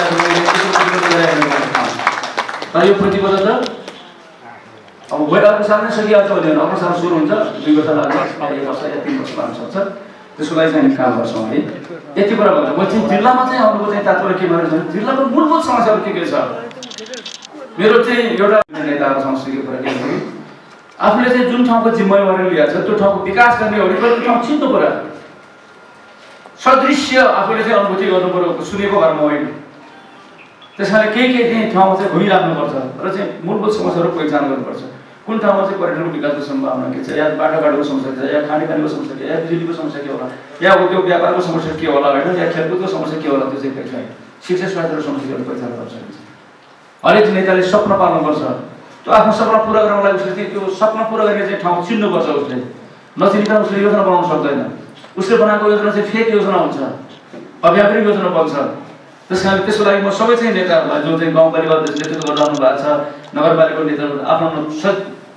तर यो प्रतिबद्धता अब गएर अर्को साल नै सकिहाल्छ भने अर्को साल सुरु हुन्छ, दुई वर्ष लाग्छ, एक वर्ष या तिन वर्ष लाग्न सक्छ। त्यसको लागि चाहिँ हामी काम गर्छौँ है। यति कुरा भन्दा म चाहिँ जिल्लामा चाहिँ आउनुको चाहिँ तात्पर्य के भएर छ जिल्लाको मूलभूत समस्याहरू के के छ। मेरो चाहिँ एउटा नेताहरूसँग सिकेको कुरा के हो आफूले चाहिँ जुन ठाउँको जिम्मेवारी लिएको छ त्यो ठाउँको विकास गर्ने हो भने त्यो ठाउँ चिन्नु पर्यो। सदृश्य आफूले चाहिँ अनुभूति गर्नु पर्यो, सुनेको घरमा होइन। त्यसकारणले केही केही त्यही ठाउँमा चाहिँ घुमिराख्नुपर्छ र चाहिँ मूलभूत समस्याहरू पहिचान गर्नुपर्छ। कुन ठाउँमा चाहिँ पर्यटनको विकासको सम्भावना के छ, या बाटोघाटोको समस्या के छ, या खानेपानीको समस्या के, या बिजुलीको समस्या के होला, या उद्योग व्यापारको समस्या के होला होइन, या खेलकुदको समस्या के होला, त्यो चाहिँ पहिचान शिक्षा स्वास्थ्यको समस्याहरू पहिचान गर्न सकिन्छ। हरेक नेताले सपना पाल्नुपर्छ, त्यो आफ्नो सपना पुरा गर्नको लागि उसले त्यो सपना पुरा गर्ने चाहिँ ठाउँ चिन्नुपर्छ। उसले नचिनिकन उसले योजना बनाउन सक्दैन। उसले बनाएको योजना चाहिँ फेक योजना हुन्छ, अव्यावहारिक योजना बन्छ। त्यस कारण त्यसको लागि म सबै चाहिँ नेताहरूलाई जो चाहिँ गाउँपालिका अध्यक्ष नेतृत्व गरिरहनु भएको छ, नगरपालिकाको नेताहरू आफ्नो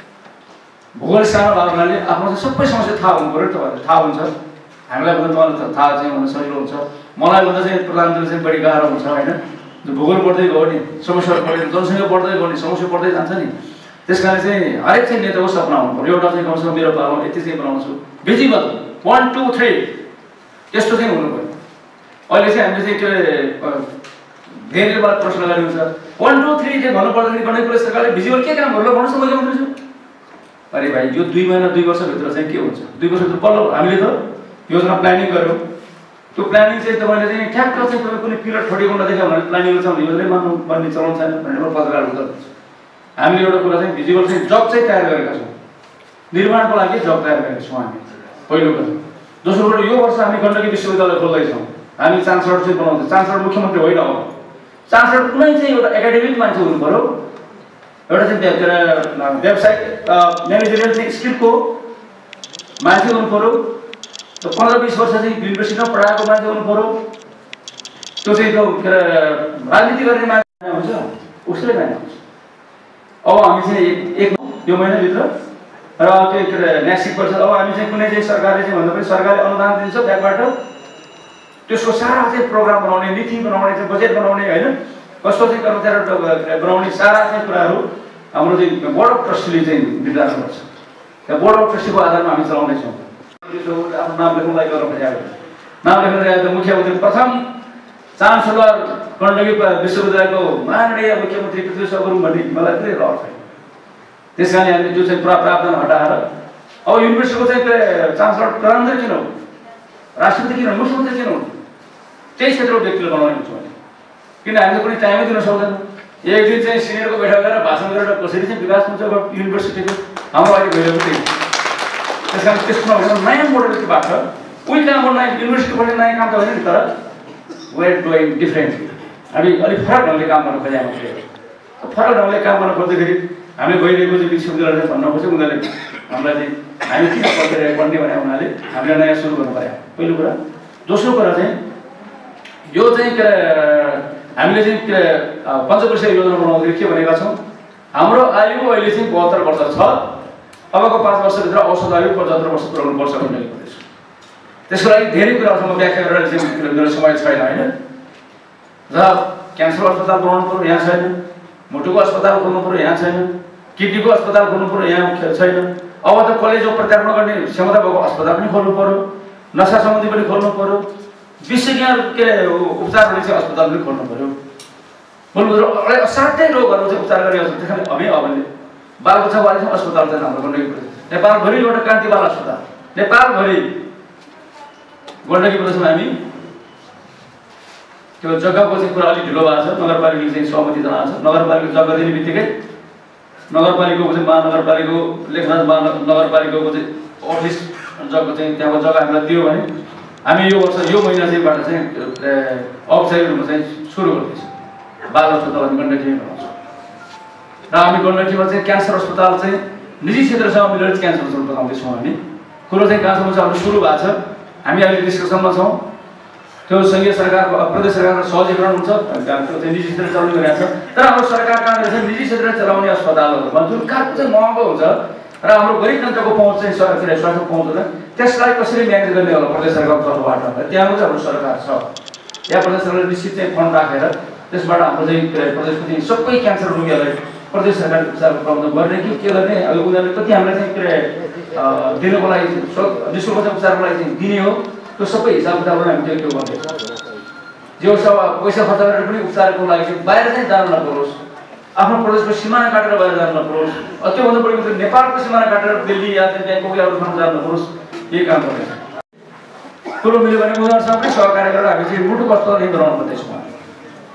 भूगोल सानो भएको हुनाले आफ्नो चाहिँ सबै समस्या थाहा हुनु पऱ्यो। तपाईँहरूलाई थाहा हुन्छ, हामीलाई भन्दा तपाईँलाई थाहा चाहिँ हुन सजिलो हुन्छ। मलाई भन्दा चाहिँ प्रधानमन्त्री चाहिँ बढी गाह्रो हुन्छ होइन। भूगोल बढ्दै गयो नि समस्याहरू बढ्दै, जनसङ्ख्या बढ्दै गयो नि समस्या बढ्दै जान्छ नि। त्यस कारणले चाहिँ हरेक चाहिँ नेताको सपना हुनु पऱ्यो। एउटा चाहिँ कमसेकम मेरो पालो यति चाहिँ बनाउँछु भिजिबल वान टू थ्री यस्तो चाहिँ हुनु पऱ्यो। अहिले चाहिँ हामीले चाहिँ के धेरै बार प्रश्न गरेको छ वान टू थ्री चाहिँ भन्नु पर्दाखेरि गण्डकी प्रदेश सरकारले भिजिबल के काम गर्नु भन्नुहोस् न, म के भन्दैछु। अरे भाइ यो दुई महिना दुई वर्षभित्र चाहिँ के हुन्छ, दुई वर्षभित्र बल्ल हामीले त योजना प्लानिङ गऱ्यौँ। त्यो प्लानिङ चाहिँ तपाईँले चाहिँ ठ्याक्क चाहिँ तपाईँ कुनै पिरियड छोडेको नदेखा भने प्लानिङ छ भने योजनै मान्नु पर्ने चलन छैन भनेर पत्रकार उत्तर दिन्छ। हामीले एउटा कुरा चाहिँ भिजिबल चाहिँ जग चाहिँ तयार गरेका छौँ, निर्माणको लागि जग तयार गरेका छौँ हामी पहिलो कुरा। दोस्रो कुरा यो वर्ष हामी गण्डकी विश्वविद्यालय खोल्दैछौँ। हामी चान्सलर चाहिँ बनाउँछौँ। चान्सलर मुख्यमन्त्री होइन हो, चान्सलर कुनै चाहिँ एउटा एकाडेमिक मान्छे हुनु पऱ्यो, एउटा चाहिँ व्यावसायिक म्यानेजरियल चाहिँ स्किलको मान्छे हुनु पऱ्यो। पन्ध्र बिस वर्ष चाहिँ युनिभर्सिटीमा पढाएको मान्छे हुनु पऱ्यो। त्यो चाहिँ त्यो के अरे राजनीति गर्ने मान्छे हुन्छ उसले मान्छे हुन्छ। अब हामी चाहिँ एक यो महिनाभित्र र त्यो के अरे नेक्स्ट वर्ष अब हामी चाहिँ कुनै चाहिँ सरकारले चाहिँ भन्दा पनि सरकारले अनुदान दिन्छ ब्याकबाट, त्यसको सारा चाहिँ प्रोग्राम बनाउने, नीति बनाउने, चाहिँ बजेट बनाउने होइन, कस्तो चाहिँ कर्मचारी बनाउने सारा चाहिँ कुराहरू हाम्रो चाहिँ बोर्ड अफ ट्रस्टीले चाहिँ निर्धारण गर्छ। त्यहाँ बोर्ड अफ ट्रस्टीको आधारमा हामी चलाउँदैछौँ। आफ्नो नाम लेख्नुलाई गर्न खोजेको नाम लेख्न गएको मुख्यमन्त्री प्रथम चान्सलर गण्डकी विश्वविद्यालयको माननीय मुख्यमन्त्री पृथ्वीराज गुरुङ भन्ने मलाई पुरै रहर छैन। त्यस कारण हामीले त्यो चाहिँ प्रावधान हटाएर अब युनिभर्सिटीको चाहिँ चान्सलर प्रधानमन्त्री किन हो, राष्ट्रपति किन हो, मुख्यमन्त्री किन हो, त्यही क्षेत्रको व्यक्तिले बनाउने हुन्छौँ भने। किन हामीले कुनै टाइमै दिन सक्दैनौँ। एक दिन चाहिँ सिनियरको बैठक गरेर भाषण गरेर कसरी चाहिँ विकास हुन्छ युनिभर्सिटीको, हाम्रो अहिले भइरहेको त्यही। त्यस कारण त्यसमा नयाँ मोडलिटीबाट उही कामबाट नयाँ युनिभर्सिटीबाट नयाँ काम त होइन नि, तर वेयर डुइङ डिफ्रेन्ट। हामी अलिक फरक ढङ्गले काम गर्न खोजेको थियो। फरक ढङ्गले काम गर्न खोज्दाखेरि हामीले गइरहेको चाहिँ विश्वविद्यालयले भन्न खोज्यो उनीहरूले हामीलाई चाहिँ हामी किन पढिरहेको पढ्ने भने उनीहरूले हामीले नयाँ सुरु गर्नु पर्यो पहिलो कुरा। दोस्रो कुरा चाहिँ यो चाहिँ के अरे हामीले चाहिँ के अरे पञ्चवर्षीय योजना बनाउँदाखेरि के भनेका छौँ, हाम्रो आयु अहिले चाहिँ बहत्तर वर्ष छ, अबको पाँच वर्षभित्र औसत आयु पचहत्तर वर्ष पुऱ्याउनु पर्छ गण्डकी प्रदेश। त्यसको लागि धेरै कुराहरूसँग व्याख्या गरेर चाहिँ मेरो समय छैन होइन। र क्यान्सर अस्पताल बनाउनु पऱ्यो यहाँ छैन, मुटुको अस्पताल खोल्नु पऱ्यो यहाँ छैन, किडनीको अस्पताल खोल्नु पऱ्यो यहाँ छैन। अब त कलेजो प्रत्यारोपण गर्ने क्षमता भएको अस्पताल पनि खोल्नु पऱ्यो, नसा सम्बन्धी पनि खोल्नु पऱ्यो, विशेषज्ञ के उपचार हुने चाहिँ अस्पताल पनि खोल्नु पऱ्यो। बोल्नु असाध्यै रोगहरू चाहिँ उपचार गरेको छ। त्यसकारण हामी अब बालबच्चावाली अस्पताल चाहिँ हाम्रो गण्डकी प्रदेश, नेपालभरि एउटा क्रान्तिवाला अस्पताल, नेपालभरि गण्डकी प्रदेशमा हामी त्यो जग्गाको चाहिँ कुरा अलिक ढिलो भएको छ। नगरपालिकाले चाहिँ सहमति जनाएको छ। नगरपालिका जग्गा दिने बित्तिकै नगरपालिकाको चाहिँ महानगरपालिकाको लेखनाथ महानगरपालिकाको चाहिँ अफिस जग्गा चाहिँ त्यहाँको जग्गा हामीलाई दियो भने हामी यो वर्ष यो महिना चाहिँबाट चाहिँ औपचारिक रूपमा चाहिँ सुरु गर्दैछौँ। बाल अस्पताल हामी गण्डकीमै बनाउँछौँ र हामी गण्डकीमा चाहिँ क्यान्सर अस्पताल चाहिँ निजी क्षेत्रसँग मिलेर क्यान्सर अस्पताल बनाउँदैछौँ। हामी कुरो चाहिँ कहाँसम्म चाहिँ हाम्रो सुरु भएको छ। हामी अहिले डिस्कसनमा छौँ। त्यो सङ्घीय सरकारको प्रदेश सरकारको सहजीकरण हुन्छ, त्यो चाहिँ निजी क्षेत्र चलाउने गरिरहेको छ। तर हाम्रो सरकार कहाँनिर चाहिँ निजी क्षेत्र चलाउने अस्पतालहरूमा जुन खालको चाहिँ महँगो हुन्छ र हाम्रो गरिब जनताको पहुँच चाहिँ सरकारतिर स्वास्थ्य पहुँच हुँदैन, त्यसलाई कसरी म्यानेज गर्ने होला प्रदेश सरकारको तर्फबाट त्यहाँको चाहिँ हाम्रो सरकार छ। यहाँ प्रदेश सरकारले निश्चित चाहिँ फन्ड राखेर त्यसबाट हाम्रो चाहिँ प्रदेशको चाहिँ सबै क्यान्सर रोगीहरूलाई प्रदेश सरकारले उपचारको प्रबन्ध गर्ने कि के गर्ने, अब उनीहरूले कति हामीलाई चाहिँ के अरे दिनको लागि निःशुल्क चाहिँ उपचारको लागि चाहिँ दिने हो, त्यो सबै हिसाब किताबबाट हामी त्यो त्यो गर्दैछौँ। जो सब पैसा खर्च गरेर पनि उपचारको लागि चाहिँ बाहिर चाहिँ जानु नपरोस्, आफ्नो प्रदेशको सिमाना काटेर बाहिर जानु नपरोस्, त्योभन्दा बढी चाहिँ नेपालको सिमाना काटेर दिल्ली या चाहिँ ब्याङ्कको या अरू ठाउँमा जानु नपरोस्, यही काम गर्दैछ। कुरो मिल्यो भने उनीहरूसँग पनि सहकार्य गरेर हामी चाहिँ मुटुको अस्पताल नै बनाउनु पर्दैछौँ।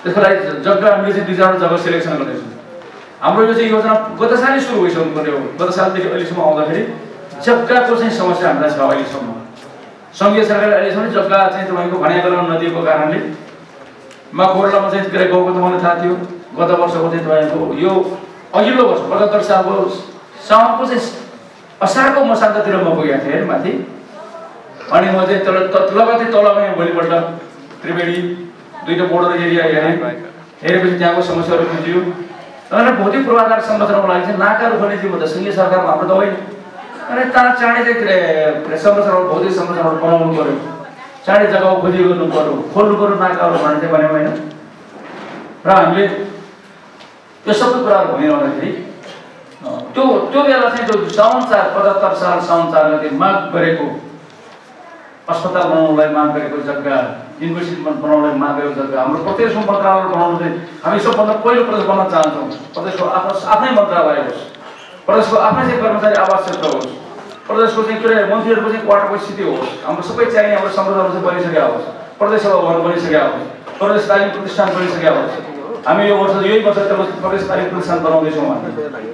त्यसको लागि जग्गा हामीले चाहिँ दुई चारवटा जग्गा सिलेक्सन गर्दैछौँ। हाम्रो यो चाहिँ योजना गत सालै सुरु भइसक्नु पर्ने हो। गत सालदेखि अहिलेसम्म आउँदाखेरि जग्गाको चाहिँ समस्या हामीलाई छ अहिलेसम्म। सङ्घीय सरकारले अहिलेसम्म जग्गा चाहिँ तपाईँको भनाइ गराउन नदिएको कारणले मकवानपुरमा चाहिँ के गाउँको तपाईँलाई थाहा थियो गत वर्षको चाहिँ तपाईँको यो अघिल्लो वर्ष पचहत्तर सालको साउनको चाहिँ असारको मसान्ततिर म पुगेको थिएँ अरे माथि। अनि म चाहिँ तल लगतै तल गएँ भोलिपल्ट त्रिवेणी दुईवटा बोर्डर एरिया हेरेँ। हेरेपछि त्यहाँको समस्याहरू बुझियो। तर भौतिक पूर्वाधार संरचनाको लागि चाहिँ नाकाहरू खोल्ने चाहिँ म त सङ्घीय सरकारमा हाम्रो त होइन। अनि तार चाँडै चाहिँ संरचनाहरू भौतिक संरचनाहरू बनाउनु पऱ्यो, चाँडै जग्गा खोजी गर्नु पऱ्यो, खोल्नु पऱ्यो नाकाहरू भन्ने चाहिँ भन्यो होइन। र हामीले त्यो सबै कुराहरू भनिरहँदाखेरि त्यो त्यो बेला चाहिँ त्यो साउन चार पचहत्तर साल साउन चार गते माग गरेको अस्पताल बनाउनलाई माग गरेको जग्गा, युनिभर्सिटी बनाउनलाई माग गरेको जग्गा, हाम्रो प्रदेशको मन्त्रालय बनाउनु चाहिँ हामी सबभन्दा पहिलो प्रदेश बन्न चाहन्छौँ। प्रदेशको आफ्नो आफ्नै मन्त्रालय होस्, प्रदेशको आफ्नै चाहिँ कर्मचारी आवास क्षेत्र होस्, प्रदेशको चाहिँ के अरे मन्त्रीहरूको चाहिँ क्वार्टरको स्थिति होस्, हाम्रो सबै चाहिने हाम्रो संरचनाहरू चाहिँ बनिसकेका होस्, प्रदेश सभा भवन बनिसकेका होस्, प्रदेश तालिम प्रतिष्ठान बनिसकेका होस्। हामी यो वर्ष यही वर्ष प्रदेश तालिम प्रतिष्ठान बनाउँदैछौँ। हामी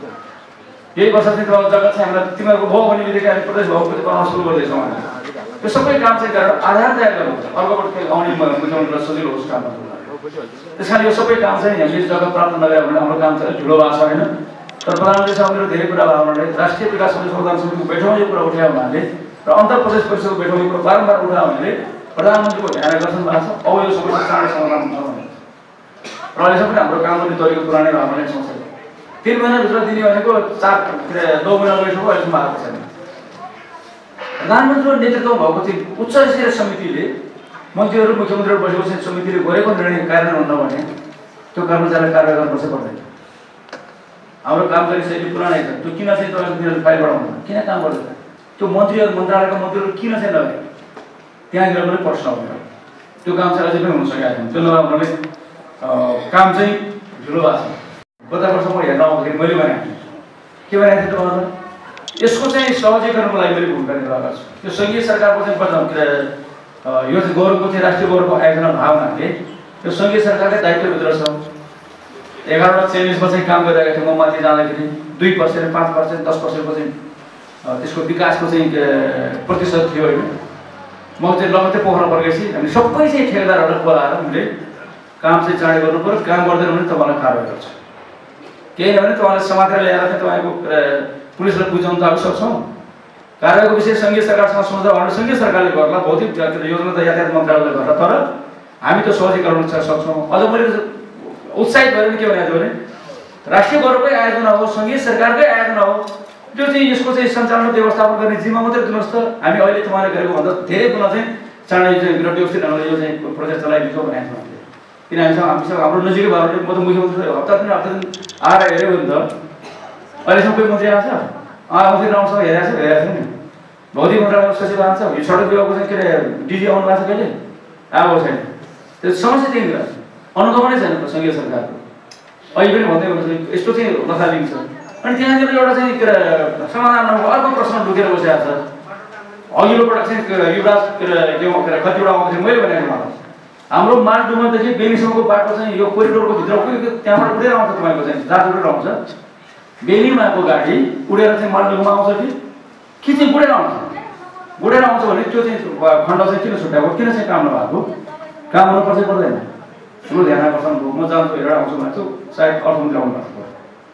यही वर्ष चाहिँ जग्गा चाहिँ हामीलाई तिमीहरूको भाउ भन्ने बित्तिकै हामी प्रदेश भाउ बनाउन सुरु गर्दैछौँ। हामी त्यो सबै काम चाहिँ गरेर आधार तयार गर्नु अर्कोबाट आउने मुख्यमन्त्रीलाई सजिलो होस् काम। त्यस कारण यो सबै काम चाहिँ हामीले जग्गा प्राप्त नगरे भने हाम्रो काम चाहिँ ठुलो भएको छ होइन। तर प्रधानमन्त्री साहबले धेरै कुरा भएको हुनाले राष्ट्रिय विकास संशोधन समितिको बैठकमा यो कुरा उठायो हुनाले र अन्तर प्रदेश परिषदको बैठकमा यो कुरा बारम्बार उठायो हुनाले प्रधानमन्त्रीको ध्यान आकर्षण भएको छ। अब यो समस्या चाँडै समाधान हुन्छ भने र अहिलेसम्म हाम्रो काम गर्ने तरिका पुरानै भएको नै समस्या तीन महिनाभित्र दिने भनेको चार नौ महिना गइसक्यो अहिलेसम्म आएको छैन। प्रधानमन्त्रीको नेतृत्वमा भएको चाहिँ उच्च स्तरीय समितिले मन्त्रीहरू मुख्यमन्त्रीहरू बसेको चाहिँ समितिले गरेको निर्णय कार्यान्वयन हुन भने त्यो कर्मचारीलाई कारवाही गर्नुपर्छ पर्दैन। हाम्रो काम गर्ने शैली पुरानै छ। त्यो किन चाहिँ तपाईँको तिनीहरूले फाइल बढाउनु किन काम गर्दैन? त्यो मन्त्रीहरू मन्त्रालयका मन्त्रीहरू किन चाहिँ नगरे त्यहाँनिर पनि प्रश्न हो। त्यो काम चाहिँ अझै पनि हुन सकेको छैन। त्यो नभए भने काम चाहिँ ठुलो भएको छ। गत वर्ष म हेर्न आउँदाखेरि मैले भनेको के भनेको थिएँ तपाईँलाई यसको चाहिँ सहजीकरणको लागि मैले भूमिका निर्वाह गर्छु। त्यो सङ्घीय सरकारको चाहिँ के अरे यो चाहिँ गौरवको चाहिँ राष्ट्रिय गौरवको आयोजना भावनाले त्यो सङ्घीय सरकारकै दायित्वभित्र छ। एघारवटा चेन्जेसमा चाहिँ काम गरिरहेको थिएँ म माथि जाँदाखेरि दुई पर्सेन्ट पाँच पर्सेन्ट दस पर्सेन्टको चाहिँ त्यसको विकासको चाहिँ प्रतिशत थियो होइन। म चाहिँ लगत्तै पोखरा फर्केपछि हामी सबै चाहिँ ठेकेदारहरूलाई बोलाएर हामीले काम चाहिँ चाँडै गर्नु पऱ्यो। काम गर्दैन भने तपाईँलाई कारवाही गर्छ। केही नभने तपाईँलाई समातेर ल्याएर चाहिँ तपाईँको पुलिसलाई बुझाउनु त आवश्यक छौँ। कारवाहीको विषय सङ्घीय सरकारसँग सोच्दा भने सङ्घीय सरकारले गर्ला, भौतिक योजना त यातायात मन्त्रालयले गर्ला। तर हामी त सहजीकरण सक्छौँ। अझ मैले उत्साहित भएर के भनेको थियो भने राष्ट्रिय गौरवकै आयोजना हो, सङ्घीय सरकारकै आयोजना हो, त्यो चाहिँ यसको चाहिँ सञ्चालन व्यवस्थापन गर्ने जिम्मा मात्रै दिनुहोस् त। हामी अहिले तपाईँले गरेको भन्दा धेरै गुणा चाहिँ चाँडै चाहिँ व्यवस्थित ढङ्गले यो चाहिँ प्रोजेक्ट चलाइदिन्छौँ भनेको थियौँ। किन हामीसँग हामीसँग हाम्रो नजिकै भयो भने म त मुख्यमन्त्री हप्ता दिन हप्ता दिन आएर हेऱ्यो भने त अहिलेसम्म कोही मन्त्री आएको छ आउँथ्यो राम्रोसँग हेरेको छ हेरेको छ नि। भौतिक मन्त्रालयको सचिव आएको छ, यो सडक विभागको चाहिँ के अरे डिजी आउनु भएको छ कहिले आएको छैन। त्यो समस्या त्यहीँनिर अनुगमनै छैन सङ्घीय सरकारको। अहिले पनि भन्दै हुनुहुन्छ यस्तो चाहिँ नथालिन्छ। अनि त्यहाँनिर एउटा चाहिँ के अरे समाधान नभएको अर्को प्रश्न ढुकेर बसिरहेको छ। अघिल्लो पटक चाहिँ युवराज के अरे कतिवटा आउँदाखेरि मैले भनेको हाम्रो मालडुमादेखि बेनीसम्मको बाटो चाहिँ यो कोरिडोरको भित्र त्यहाँबाट उडेर आउँछ तपाईँको चाहिँ जात उडेर आउँछ। बेनीमा आएको गाडी उडेर चाहिँ मालडुमा आउँछ कि कि चाहिँ गुडेर आउँछ? गुडेर आउँछ भने त्यो चाहिँ खण्ड चाहिँ किन छुट्याएको, किन चाहिँ काम नभएको? काम हुनुपर्छ पर्दैन? ठुलो ध्यान आकर्षण भयो। म जान्छु हेरेर आउँछु भने चाहिँ सायद अर्थमन्त्री आउनु भएको थियो।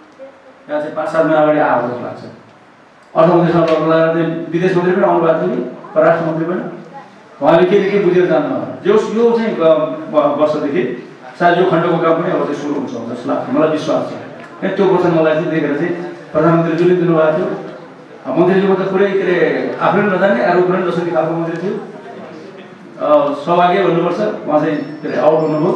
यहाँ चाहिँ पाँच सात महिना अगाडि आएको जस्तो लाग्छ। अर्थमन्त्रीसँग लगाएर चाहिँ विदेश मन्त्री पनि आउनु भएको थियो कि परराष्ट्र मन्त्री पनि। उहाँले के के बुझेर जानु जो यो चाहिँ वर्षदेखि सायद यो खण्डको काम पनि अब चाहिँ सुरु हुन्छ जस्तो लाग्छ, मलाई विश्वास छ। त्यो क्वेसन मलाई चाहिँ देखेर चाहिँ प्रधानमन्त्रीज्यूले दिनुभएको थियो। मन्त्रीज्यूको त पुरै के अरे आफूले पनि नजाने अरू पनि नसक्ने खालको मन्त्री थियो। सौभाग्य भन्नुपर्छ उहाँ चाहिँ के अरे आउट हुनुभयो।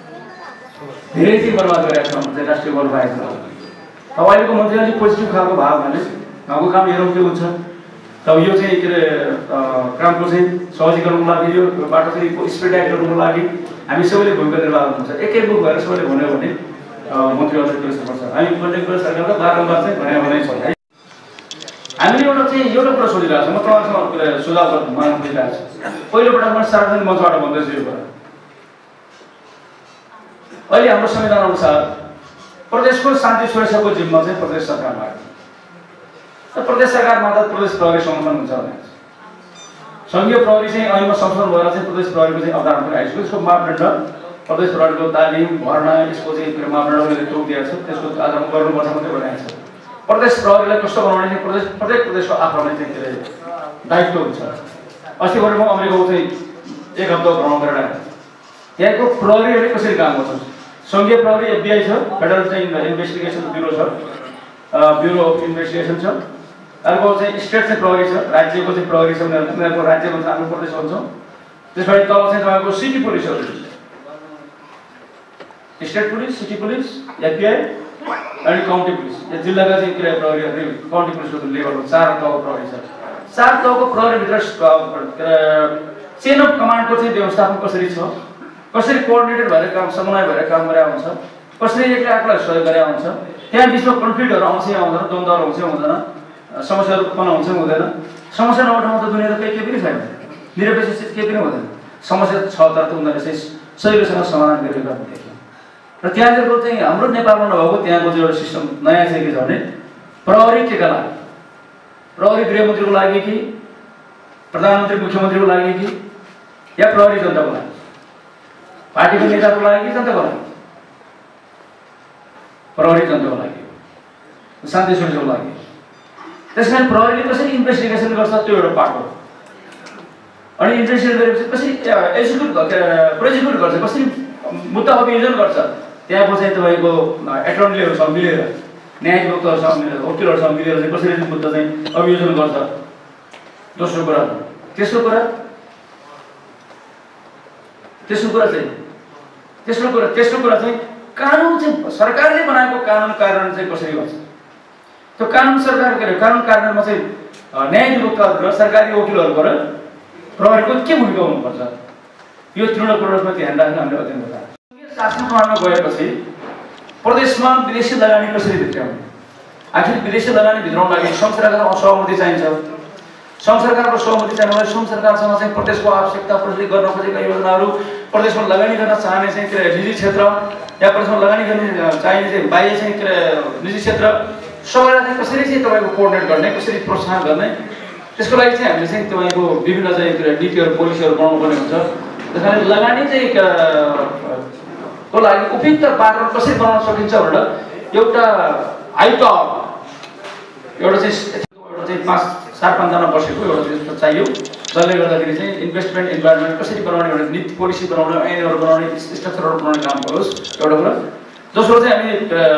धेरै चाहिँ बर्बाद गरेको छ चाहिँ राष्ट्रिय गौरव आएको छ। अब अहिलेको मन्त्रीले चाहिँ पोजिटिभ खालको भाव भने उहाँको काम हेरौँ के हुन्छ। तब यो चाहिँ के अरे कामको चाहिँ सहजीकरणको लागि यो बाटो चाहिँ स्पिडाइट गर्नुको लागि हामी सबैले भूमिका निर्वाह गर्नुपर्छ। एक एक बुक भएर सबैले भन्यो भने मन्त्री अध्यक्ष गर्नुपर्छ। हामी कन्टेक्ट सरकारलाई बारम्बार चाहिँ भने भने छ। हामीले एउटा चाहिँ एउटा कुरा सोधिरहेको छ। म तपाईँसँग सुझाव गर्न खोजिरहेको छु। पहिलोपटक मैले सार्वजनिक मञ्चबाट भन्दैछु यो कुरा। अहिले हाम्रो संविधान अनुसार प्रदेशको शान्ति सुरक्षाको जिम्मा चाहिँ प्रदेश सरकारमा आयो। र प्रदेश सरकारमा त प्रदेश प्रहरी संगठन हुन्छ भने सङ्घीय प्रहरी चाहिँ ऐनमा संशोधन भएर चाहिँ प्रदेश प्रहरीको चाहिँ अवधारणा पनि आइसक्यो। यसको मापदण्ड प्रदेश प्रहरीको तालिम भर्ना यसको चाहिँ मापदण्डले तोक दिएको छ, त्यसको आधारमा गर्नुपर्छ मात्रै भनिएको छ। प्रदेश प्रहरीलाई कस्तो बनाउने चाहिँ प्रदेश प्रत्येक प्रदेशको आफ्नो चाहिँ के अरे दायित्व हुन्छ। अस्ति भर्खर म अमेरिकाको चाहिँ एक हप्ता भ्रमण गरेर आएँ। त्यहाँको प्रहरीहरूले कसरी काम गर्छ? सङ्घीय प्रहरी एफबिआई छ, फेडरल चाहिँ इन्भेस्टिगेसन ब्युरो छ, ब्युरो अफ इन्भेस्टिगेसन छ। अर्को चाहिँ स्टेट चाहिँ प्रहरी छ, राज्यको चाहिँ प्रहरी छ, उनीहरूको राज्यको चाहिँ आफ्नो प्रदेश हुन्छ। त्यसपछि तल चाहिँ तपाईँको सिटी पुलिसहरू छ, state police, city police, FBI अनि काउन्टी पुलिस। यो जिल्लाका चाहिँ के प्रहरीहरू काउन्टी पुलिसको लेभलको चार तहको प्रहरी छ। चार तहको प्रहरीभित्र चेन अफ कमान्डको चाहिँ व्यवस्थापन कसरी छ, कसरी कोअर्डिनेटेड भएर काम समन्वय भएर काम गरेर हुन्छ, कसरी एकले अर्कालाई सहयोग गरेर हुन्छ, त्यहाँ बिचमा कन्फ्लिक्टहरू आउँछ या आउँदैन, द्वन्द्वहरू हुन्छ हुँदैन, समस्याहरू उत्पन्न हुन्छ हुँदैन। समस्या नउठाउँदा त दुनियाँ त केही केही पनि छैन, निरपेक्ष चिज केही पनि हुँदैन। समस्या छ तर त उनीहरूले चाहिँ सजिलोसँग समाधान गरेर गर्नु देख्यो। र त्यहाँको चाहिँ हाम्रो नेपालमा नभएको त्यहाँको चाहिँ एउटा सिस्टम नयाँ चाहिँ के छ भने प्रहरी केका लागि, प्रहरी गृहमन्त्रीको लागि कि प्रधानमन्त्री मुख्यमन्त्रीको लागि कि या प्रहरी जनताको लागि, पार्टीको नेताको लागि कि जनताको लागि? प्रहरी जनताको लागि, शान्ति सुरक्षाको लागि। त्यसकारण प्रहरीले कसरी इन्भेस्टिगेसन गर्छ त्यो एउटा पार्ट हो। अनि इन्भेस्टिगेसन गरेपछि कसरी एक्जिक्युट प्रोजिक्युट गर्छ, कसरी मुद्दा अभियोजन गर्छ, त्यहाँको चाहिँ तपाईँको एटर्नीहरूसँग मिलेर, न्यायिक वक्ताहरूसँग मिलेर, वकिलहरूसँग मिलेर चाहिँ कसरी चाहिँ मुद्दा चाहिँ अभियोजन गर्छ। दोस्रो कुरा तेस्रो कुरा तेस्रो कुरा चाहिँ तेस्रो कुरा तेस्रो कुरा चाहिँ कानुन चाहिँ सरकारले बनाएको कानुन कार्यान्वयन चाहिँ कसरी गर्छ। त्यो कानुन सरकार के अरे कानुन कार्यान्वयनमा चाहिँ न्यायिक वक्ताहरू र सरकारी वकिलहरूबाट प्रहरीको के भूमिका हुनुपर्छ, यो तृण प्रदेशमा ध्यान राख्न हामीले अध्ययन गर्दा शासन प्रणालीमा गएपछि प्रदेशमा विदेशी लगानी कसरी भित्राउने, आखिर विदेशी लगानी भित्राउन लागि सङ्घ सरकारको सहमति चाहिन्छ। सङ्घ सरकारको सहमति चाहिने भने सङ्घ सरकारसँग चाहिँ प्रदेशको आवश्यकता, प्रदेशले गर्न खोजेका योजनाहरू, प्रदेशमा लगानी गर्न चाहने चाहिँ के अरे निजी क्षेत्र या प्रदेशमा लगानी गर्ने चाहिने चाहिँ बाह्य चाहिँ के अरे निजी क्षेत्र सबैलाई चाहिँ कसरी चाहिँ तपाईँको कोअर्डिनेट गर्ने, कसरी प्रोत्साहन गर्ने, त्यसको लागि चाहिँ हामीले चाहिँ तपाईँको विभिन्न चाहिँ के अरे नीतिहरू पोलिसीहरू बनाउनु पर्ने हुन्छ। त्यस कारण लगानी चाहिँ को लागि उपयुक्त वातावरण कसरी बनाउन सकिन्छ भनेर एउटा आइटम एउटा चाहिँ एउटा चाहिँ पाँच चार पाँचजना बसेको एउटा चाहिँ चाहियो, जसले गर्दाखेरि चाहिँ इन्भेस्टमेन्ट इन्भाइरोमेन्ट कसरी बनाउने भने नीति पोलिसी बनाउने, ऐनहरू बनाउने, स्ट्रक्चरहरू बनाउने काम गरोस् एउटा कुरा। दोस्रो चाहिँ हामी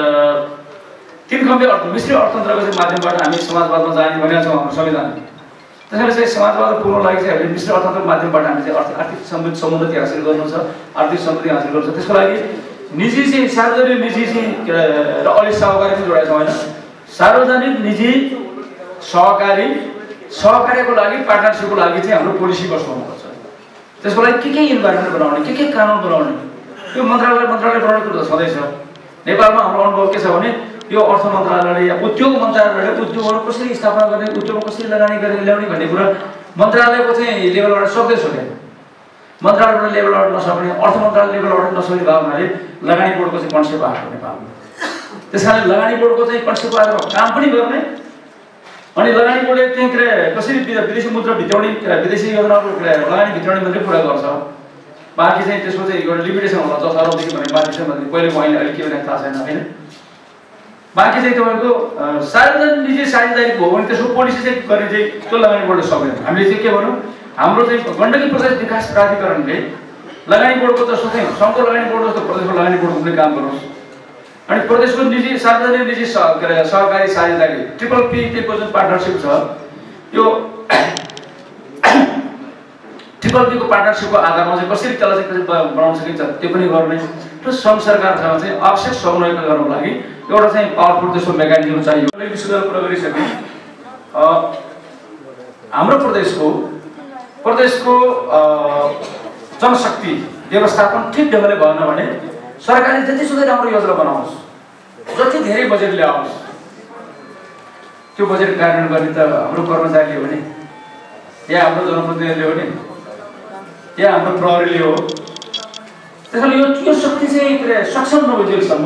तिन खम्बे अर्थ मिश्रित अर्थतन्त्रको चाहिँ माध्यमबाट हामी समाजवादमा जाने भनेका छौँ हाम्रो संविधान। त्यसैले चाहिँ समाजवाद पुग्नु लागि चाहिँ हामीले मिश्रित अर्थतन्त्रको माध्यमबाट हामी चाहिँ अर्थ आर्थिक समृद्धि समुन्नति हासिल गर्नु छ, आर्थिक समृद्धि हासिल गर्नु छ। त्यसको लागि निजी चाहिँ सार्वजनिक निजी चाहिँ र अलिक सहकारी पनि जोडेका छौँ होइन, सार्वजनिक निजी सहकारी सहकार्यको लागि पार्टनरसिपको लागि चाहिँ हाम्रो पोलिसी बस्नुपर्छ। त्यसको लागि के के इन्भाइरोमेन्ट बनाउने, के के कानुन बनाउने, यो मन्त्रालय मन्त्रालय बनाउने कुरो त छँदैछ। नेपालमा हाम्रो अनुभव के छ भने यो अर्थ मन्त्रालयले या उद्योग मन्त्रालयले उद्योगहरू कसरी स्थापना गर्ने, उद्योगमा कसरी लगानी गरेर ल्याउने भन्ने कुरा मन्त्रालयको चाहिँ लेभलबाट सक्दै सक्दैन। मन्त्रालयबाट लेभलबाट नसक्ने, अर्थ मन्त्रालय लेभलबाट नसक्ने भएको हुनाले लगानी बोर्डको चाहिँ कन्सेप्ट आएको नेपालमा। त्यस कारण लगानी बोर्डको चाहिँ कन्सेप्ट आएर काम पनि गर्ने अनि लगानी बोर्डले चाहिँ के अरे कसरी विदेशी मुद्रा भित्राउने, विदेशी योजनाहरू लगानी भित्राउने मात्रै कुरा गर्छ। बाँकी चाहिँ त्यसको चाहिँ एउटा लिमिटेसन होला, दस अरबदेखि भने बाँकी छ भने पहिले मैले अलिक के भने थाहा छैन होइन। बाँकी चाहिँ तपाईँको सार्वजनिक निजी साझेदारी भयो भने त्यसको पोलिसी चाहिँ गर्ने चाहिँ त्यो लगानी बोर्डले सक्दैन। हामीले चाहिँ के भनौँ, हाम्रो चाहिँ गण्डकी प्रदेश विकास प्राधिकरणले लगानी बोर्डको जस्तो चाहिँ सङ्घको लगानी बोर्ड जस्तो प्रदेशको लगानी बोर्ड हुने काम गरोस्। अनि प्रदेशको निजी सार्वजनिक निजी के अरे सहकारी साझेदारी ट्रिपल पी टीको जुन पार्टनरसिप छ, यो ट्रिपल पीको पार्टनरसिपको आधारमा चाहिँ कसरी त्यसलाई चाहिँ बनाउन सकिन्छ त्यो पनि गर्ने र सङ्घ सरकारसँग चाहिँ आवश्यक समन्वय गर्नको लागि एउटा चाहिँ पावरफुल त्यसको मेकानिजम चाहियो। विशुद्ध कुरा गरिसकेँ। हाम्रो प्रदेशको प्रदेशको जनशक्ति व्यवस्थापन ठिक ढङ्गले भएन भने सरकारले जतिसुकै राम्रो योजना बनाओस्, जति धेरै बजेट ल्याओस्, त्यो बजेट कार्यान्वयन गर्ने त हाम्रो कर्मचारीले हो नि, या हाम्रो जनप्रतिनिधिले हो नि, या हाम्रो प्रहरीले हो, त्यसैले यो यो शक्ति चाहिँ के अरे सक्षम नभएसम्म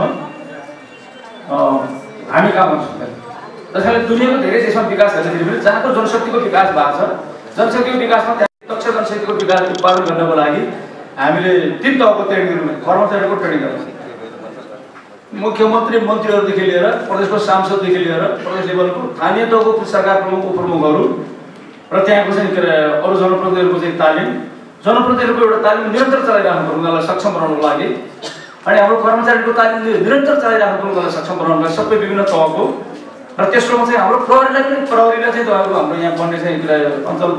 हामी काम गर्न सक्दैनौँ। त्यसैले दुनियाँको धेरै देशमा विकास हेर्दाखेरि पनि जहाँको जनशक्तिको विकास भएको छ, जनशक्तिको विकासमा दक्ष जनशक्तिको विकास उत्पादन गर्नको लागि हामीले तीन तहको ट्रेनिङ दिनुपर्छ। कर्मचारीको ट्रेनिङ गर्नुपर्छ, मुख्यमन्त्री मन्त्रीहरूदेखि लिएर प्रदेशको सांसददेखि लिएर प्रदेश लेभलको स्थानीय तहको सरकार प्रमुख उपप्रमुखहरू र त्यहाँको चाहिँ के अरे अरू जनप्रतिनिधिहरूको चाहिँ तालिम, जनप्रतिनिधिहरूको एउटा तालिम निरन्तर चलाइराख्नु पर्छ उनीहरूलाई सक्षम बनाउनको लागि। अनि हाम्रो कर्मचारीको तालिम निरन्तर चलाइराख्नु पर्छ उनीहरूलाई सक्षम बनाउनको लागि सबै विभिन्न तहको। र तेस्रोमा चाहिँ हाम्रो प्रहरीलाई पनि प्रहरीलाई चाहिँ तपाईँको हाम्रो यहाँ बन्ने चाहिँ अञ्चल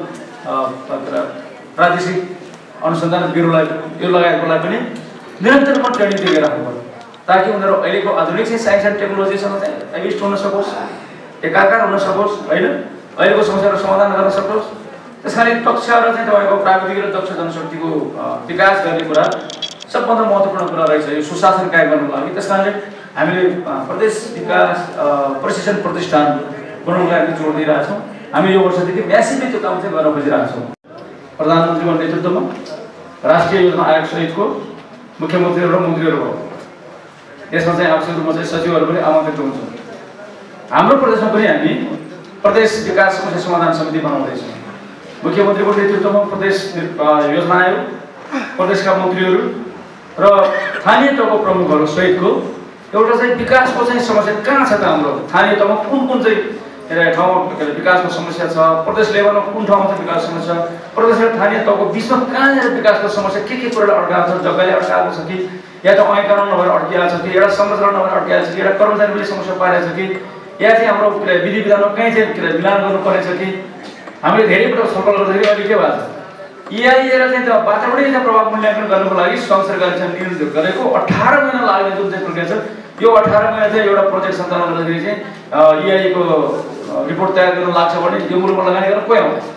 प्रादेशिक अनुसन्धान ब्युरोलाई यो लगायतकोलाई पनि निरन्तर रूपमा ट्रेनिङ दिएर राख्नु पर्छ ताकि उनीहरू अहिलेको आधुनिक चाहिँ साइन्स एन्ड टेक्नोलोजीसँग चाहिँ एबिस्ट हुन सकोस्, एकाकार हुन सकोस्, होइन अहिलेको समस्याहरू समाधान गर्न सकोस्। त्यस कारण दक्ष र चाहिँ तपाईँको प्राविधिक र दक्ष जनशक्तिको विकास गर्ने कुरा सबभन्दा महत्त्वपूर्ण कुरा रहेछ यो सुशासन कायम गर्नको लागि। त्यस कारणले हामीले प्रदेश विकास प्रशिक्षण प्रतिष्ठान बनाउनको लागि जोड दिइरहेका छौँ। हामी यो वर्षदेखि म्यासिभली त्यो काम चाहिँ गर्न खोजिरहेका छौँ। प्रधानमन्त्रीको नेतृत्वमा राष्ट्रिय योजना आयोग सहितको मुख्यमन्त्रीहरू र मन्त्रीहरू हो, यसमा चाहिँ आवश्यक रूपमा चाहिँ सचिवहरू पनि आमन्त्रित हुन्छ। हाम्रो प्रदेशमा पनि हामी प्रदेश विकास समस्या समाधान समिति बनाउँदैछौँ। मुख्यमन्त्रीको नेतृत्वमा प्रदेश योजना आयोग, प्रदेशका मन्त्रीहरू र स्थानीय तहको प्रमुखहरू सहितको एउटा चाहिँ विकासको चाहिँ समस्या कहाँ छ त हाम्रो स्थानीय तहमा कुन कुन चाहिँ ठाउँमा विकासको समस्या छ, प्रदेश लेभलमा कुन ठाउँमा चाहिँ विकास समस्या छ, प्रदेश र स्थानीय तहको बिचमा कहाँनिर विकासको समस्या के के कुराले अड्काएको छ, जग्गाले अड्काएको छ कि या त ऐन नभएर अड्किएको छ कि एउटा संरचना नभएर अड्किएको छ कि एउटा कर्मचारीले समस्या पारेको छ कि या चाहिँ हाम्रो विधि विधानमा कहीँ चाहिँ मिलान गर्नु परेछ कि। हामीले धेरै पटक छलफल गर्दाखेरि अहिले के भएको छ इआई लिएर चाहिँ त्यो वातावरणीय प्रभाव मूल्याङ्कन गर्नुको लागि सङ्घ सरकारले चाहिँ निर्णय गरेको अठार महिना लाग्ने जुन चाहिँ प्रक्रिया छ यो अठार महिना चाहिँ एउटा प्रोजेक्ट सञ्चालन गर्दाखेरि चाहिँ इआईको रिपोर्ट तयार गर्न लाग्छ भने यो मुलुकमा लगानी गरेर कोही आउँछ।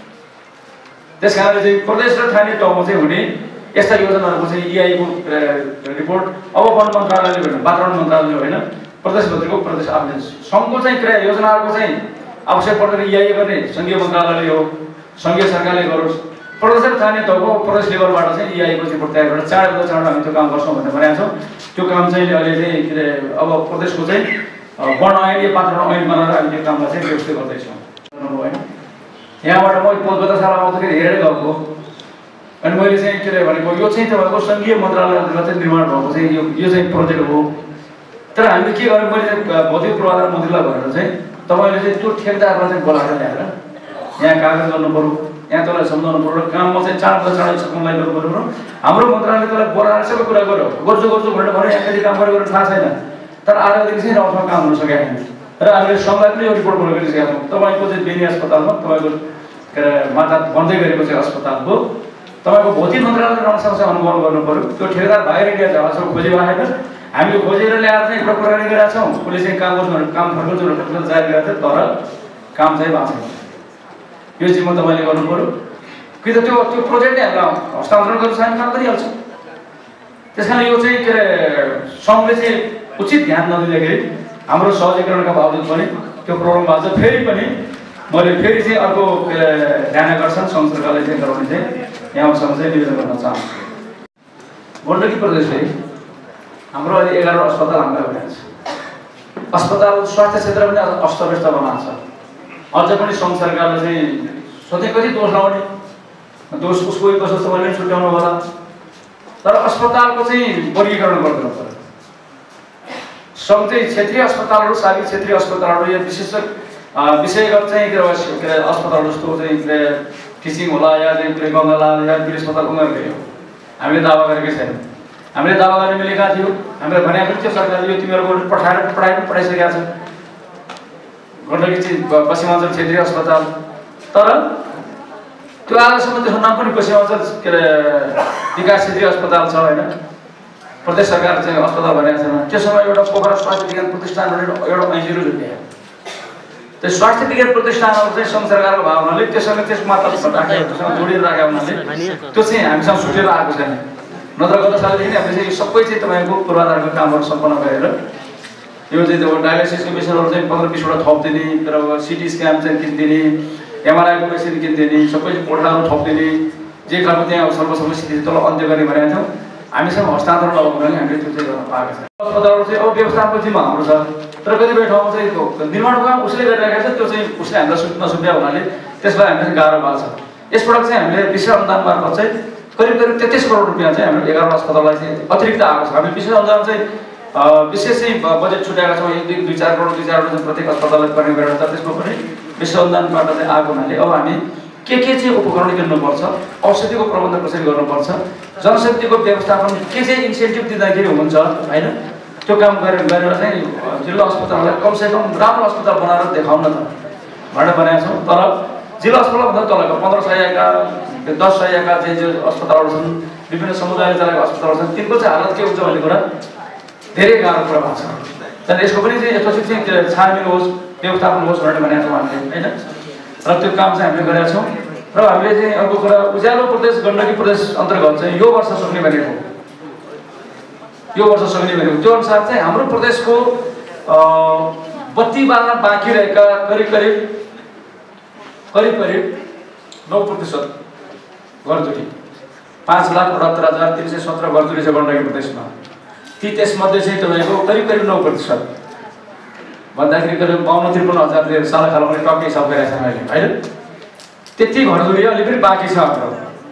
त्यस कारणले चाहिँ प्रदेश र स्थानीय तहमा चाहिँ हुने यस्ता योजनाहरूको चाहिँ इआईको रिपोर्ट अब वन मन्त्रालयले होइन, वातावरण मन्त्रालयले होइन, प्रदेश मन्त्रीको प्रदेश आफ्नो सङ्घको चाहिँ क्रिया योजनाहरूको चाहिँ आवश्यक पर्दैन इआई गर्ने सङ्घीय मन्त्रालयले हो, सङ्घीय सरकारले गरोस्। प्रदेश र स्थानीय तहको प्रदेश लेभलबाट चाहिँ इआईको रिपोर्ट तयार गरेर चाँडो चाँडो हामी त्यो काम गर्छौँ भनेर भनेका छौँ। त्यो काम चाहिँ अहिले चाहिँ के अरे अब प्रदेशको चाहिँ वन ऐन या वातावरण ऐन बनाएर हामी त्यो कामलाई चाहिँ व्यवस्थित गर्दैछौँ होइन। यहाँबाट म कोलकाता सालमा आउँदाखेरि हेरेर गएको अनि मैले चाहिँ के अरे भनेको यो चाहिँ तपाईँको सङ्घीय मन्त्रालय अन्तर्गत निर्माण भएको चाहिँ यो यो चाहिँ प्रोजेक्ट हो। तर हामीले के गर्यौँ, मैले चाहिँ भौतिक पूर्वाधार मन्त्रीलाई भनेर चाहिँ तपाईँले चाहिँ त्यो ठेकदारलाई चाहिँ बोलाएर ल्याएर यहाँ कागज गर्नु पऱ्यो, यहाँ त्यसलाई सम्झाउनु पऱ्यो, काममा चाहिँ चाँडो चाँडो सकुनलाई गर्नु पऱ्यो। हाम्रो मन्त्रालयले त्यसलाई बोलाएर सबै कुरा गर्यो, गर्छु गर्छु भनेर भने यहाँ कति काम गरेको थाहा छैन। तर आजदेखि चाहिँ राउँठमा काम हुन सकेको छैन र हामीले सङ्घलाई पनि यो रिपोर्ट गरिसकेका छौँ। तपाईँको चाहिँ बेनी अस्पतालमा तपाईँको के अरे माता बन्दै गरेको चाहिँ अस्पतालको तपाईँको भौतिक मन्त्रालयले राम्रोसँग अनुभव गर्नु पऱ्यो। त्यो ठेकेदार बाहिर इन्डिया छ अझ खोजिरहेको हामीले खोजेर ल्याएर चाहिँ एउटा कुरा गरिरहेका छौँ। उसले चाहिँ काम गर्छु भनेर काम फर्काउँछु भनेर प्रपोजल जारी गरेको थियो तर काम चाहिँ भएको छैन। यो जिम्मा तपाईँले गर्नु पऱ्यो कि त त्यो त्यो प्रोजेक्टै हामीलाई हस्तान्तरण गर्नु छ हामी काम गरिहाल्छौँ। त्यस कारण यो चाहिँ के अरे सङ्घले चाहिँ उचित ध्यान नदिँदाखेरि हाम्रो सहजीकरणका बावजुद पनि त्यो प्रब्लम भएको छ। फेरि पनि मैले फेरि चाहिँ अर्को ध्यान आकर्षण सङ्घ सरकारले चाहिँ गराउने चाहिँ यहाँसम्म चाहिँ निवेदन गर्न चाहन्छु। गण्डकी प्रदेशले हाम्रो अहिले एघार अस्पताल हामीलाई बनाएको छ। अस्पताल स्वास्थ्य क्षेत्र पनि अस्तव्यस्त बनाएको छ। अझ पनि सङ्घ सरकारले चाहिँ सधैँ कति दोष लगाउने, दोष उसको कसो तपाईँले छुट्याउनु होला। तर अस्पतालको चाहिँ वर्गीकरण गरिदिनु पर्यो। सङ्घ चाहिँ क्षेत्रीय अस्पतालहरू, साबिक क्षेत्रीय अस्पतालहरू या विशेष विषयगत चाहिँ के अरे अस्पताल जस्तो चाहिँ के अरे टिचिङ होला या चाहिँ के अरे गङ्गालाल या वीर अस्पताल उनीहरूको हो। हामीले दावा गरेकै छैन। हामीले दावा गर्ने मिलेका थियो, हामीले भनेको पनि थियो सरकारले यो तिमीहरूको पठाएर पढाइ पनि पठाइसकेका छ गण्डकी चाहिँ पश्चिमाञ्चल क्षेत्रीय अस्पताल। तर त्यो आजसम्म त्यसको नाम पनि पश्चिमाञ्चल के अरे विकास क्षेत्रीय अस्पताल छ होइन, प्रदेश सरकार चाहिँ अस्पताल भनेको छैन। त्यसमा एउटा पोखरा स्वास्थ्य विज्ञान प्रतिष्ठान भनेर एउटा ऐजिरो जुट्यो। त्यो स्वास्थ्य विज्ञान प्रतिष्ठानहरू चाहिँ सङ्घ सरकारको भाव हुनाले त्यससँग त्यस मात्रासँग राखेकोसँग जोडिएर राखेको हुनाले त्यो चाहिँ हामीसँग छुटेर आएको छैन। नत्र गत सालदेखि हामीले चाहिँ सबै चाहिँ तपाईँको पूर्वाधारको कामहरू सम्पन्न गरेर यो चाहिँ त्यो डायलाइसिसको मेसिनहरू चाहिँ पन्ध्र बिसवटा थपिदिने, तर सिटी स्क्यान चाहिँ किनिदिने, एमआरआईको मेसिन किनिदिने, सबै कोठाहरू थपिदिने, जे खालको त्यहाँ सर्वसम्म स्थिति तल अन्त्य गर्ने भनेका थियौँ। हामीसँग हस्तान्तरण नगर्नु हामीले त्यो चाहिँ गर्न पाएको छ। अस्पतालहरू चाहिँ अब व्यवस्थापनको जिम्मा हाम्रो छ, तर कतिपय ठाउँमा चाहिँ निर्माणको काम उसले गरिरहेको छ, त्यो चाहिँ उसले हामीलाई सुट नसुध्या हुनाले त्यसलाई हामीले गाह्रो भएको छ। यसपटक चाहिँ हामीले विशेष अनुदान मार्फत चाहिँ करिब करिब तेत्तिस करोड रुपियाँ चाहिँ हाम्रो एघार अस्पताललाई चाहिँ अतिरिक्त आएको छ। हामीले विशेष अनुदान चाहिँ विशेष चाहिँ बजेट छुट्याएका छौँ, एक दुई दुई चार करोड दुई चार करोड प्रत्येक अस्पताललाई पर्ने गरेर त त्यसमा पनि विशेष अनुदानबाट चाहिँ आएको हुनाले अब हामी के के चाहिँ उपकरण किन्नुपर्छ, औषधिको प्रबन्ध कसरी गर्नुपर्छ, जनशक्तिको व्यवस्थापन के चाहिँ इन्सेन्टिभ दिँदाखेरि हुन्छ होइन, त्यो काम गरेर गरेर चाहिँ जिल्ला अस्पताललाई कमसेकम राम्रो अस्पताल बनाएर देखाउन त भनेर बनाएका छौँ। तर जिल्ला अस्पतालभन्दा तलका पन्ध्र सयका दस सयका चाहिँ जो अस्पतालहरू छन्, विभिन्न समुदायले चलाएको अस्पतालहरू छन्, तिनको चाहिँ हालत के हुन्छ भन्ने कुरा धेरै गाह्रो कुरा भएको छ। तर यसको पनि चाहिँ यथोचित चाहिँ छानबिन होस्, व्यवस्थापन होस् भनेर भनेका छौँ हामीले होइन, र त्यो काम चाहिँ हामीले गरेका छौँ। र हामीले चाहिँ अर्को कुरा उज्यालो प्रदेश गण्डकी प्रदेश अन्तर्गत चाहिँ यो वर्ष सक्ने भनेको यो वर्ष सक्ने भनेको त्यो अनुसार चाहिँ हाम्रो प्रदेशको बत्ती बाल्न बाँकी रहेका करिब करिब करिब करिब नौ प्रतिशत घरजुटी पाँच लाख अठहत्तर हजार तिन सय सत्र घरजुटी छ गण्डकी प्रदेशमा। ती त्यसमध्ये चाहिँ तपाईँको करिब करिब नौ प्रतिशत भन्दाखेरि करिब बाउन्न त्रिपन्न हजारले साला खाला पनि टक्कै हिसाब गरेका छन् अहिले होइन। त्यति घरजुटी अलि पनि बाँकी छ हाम्रो।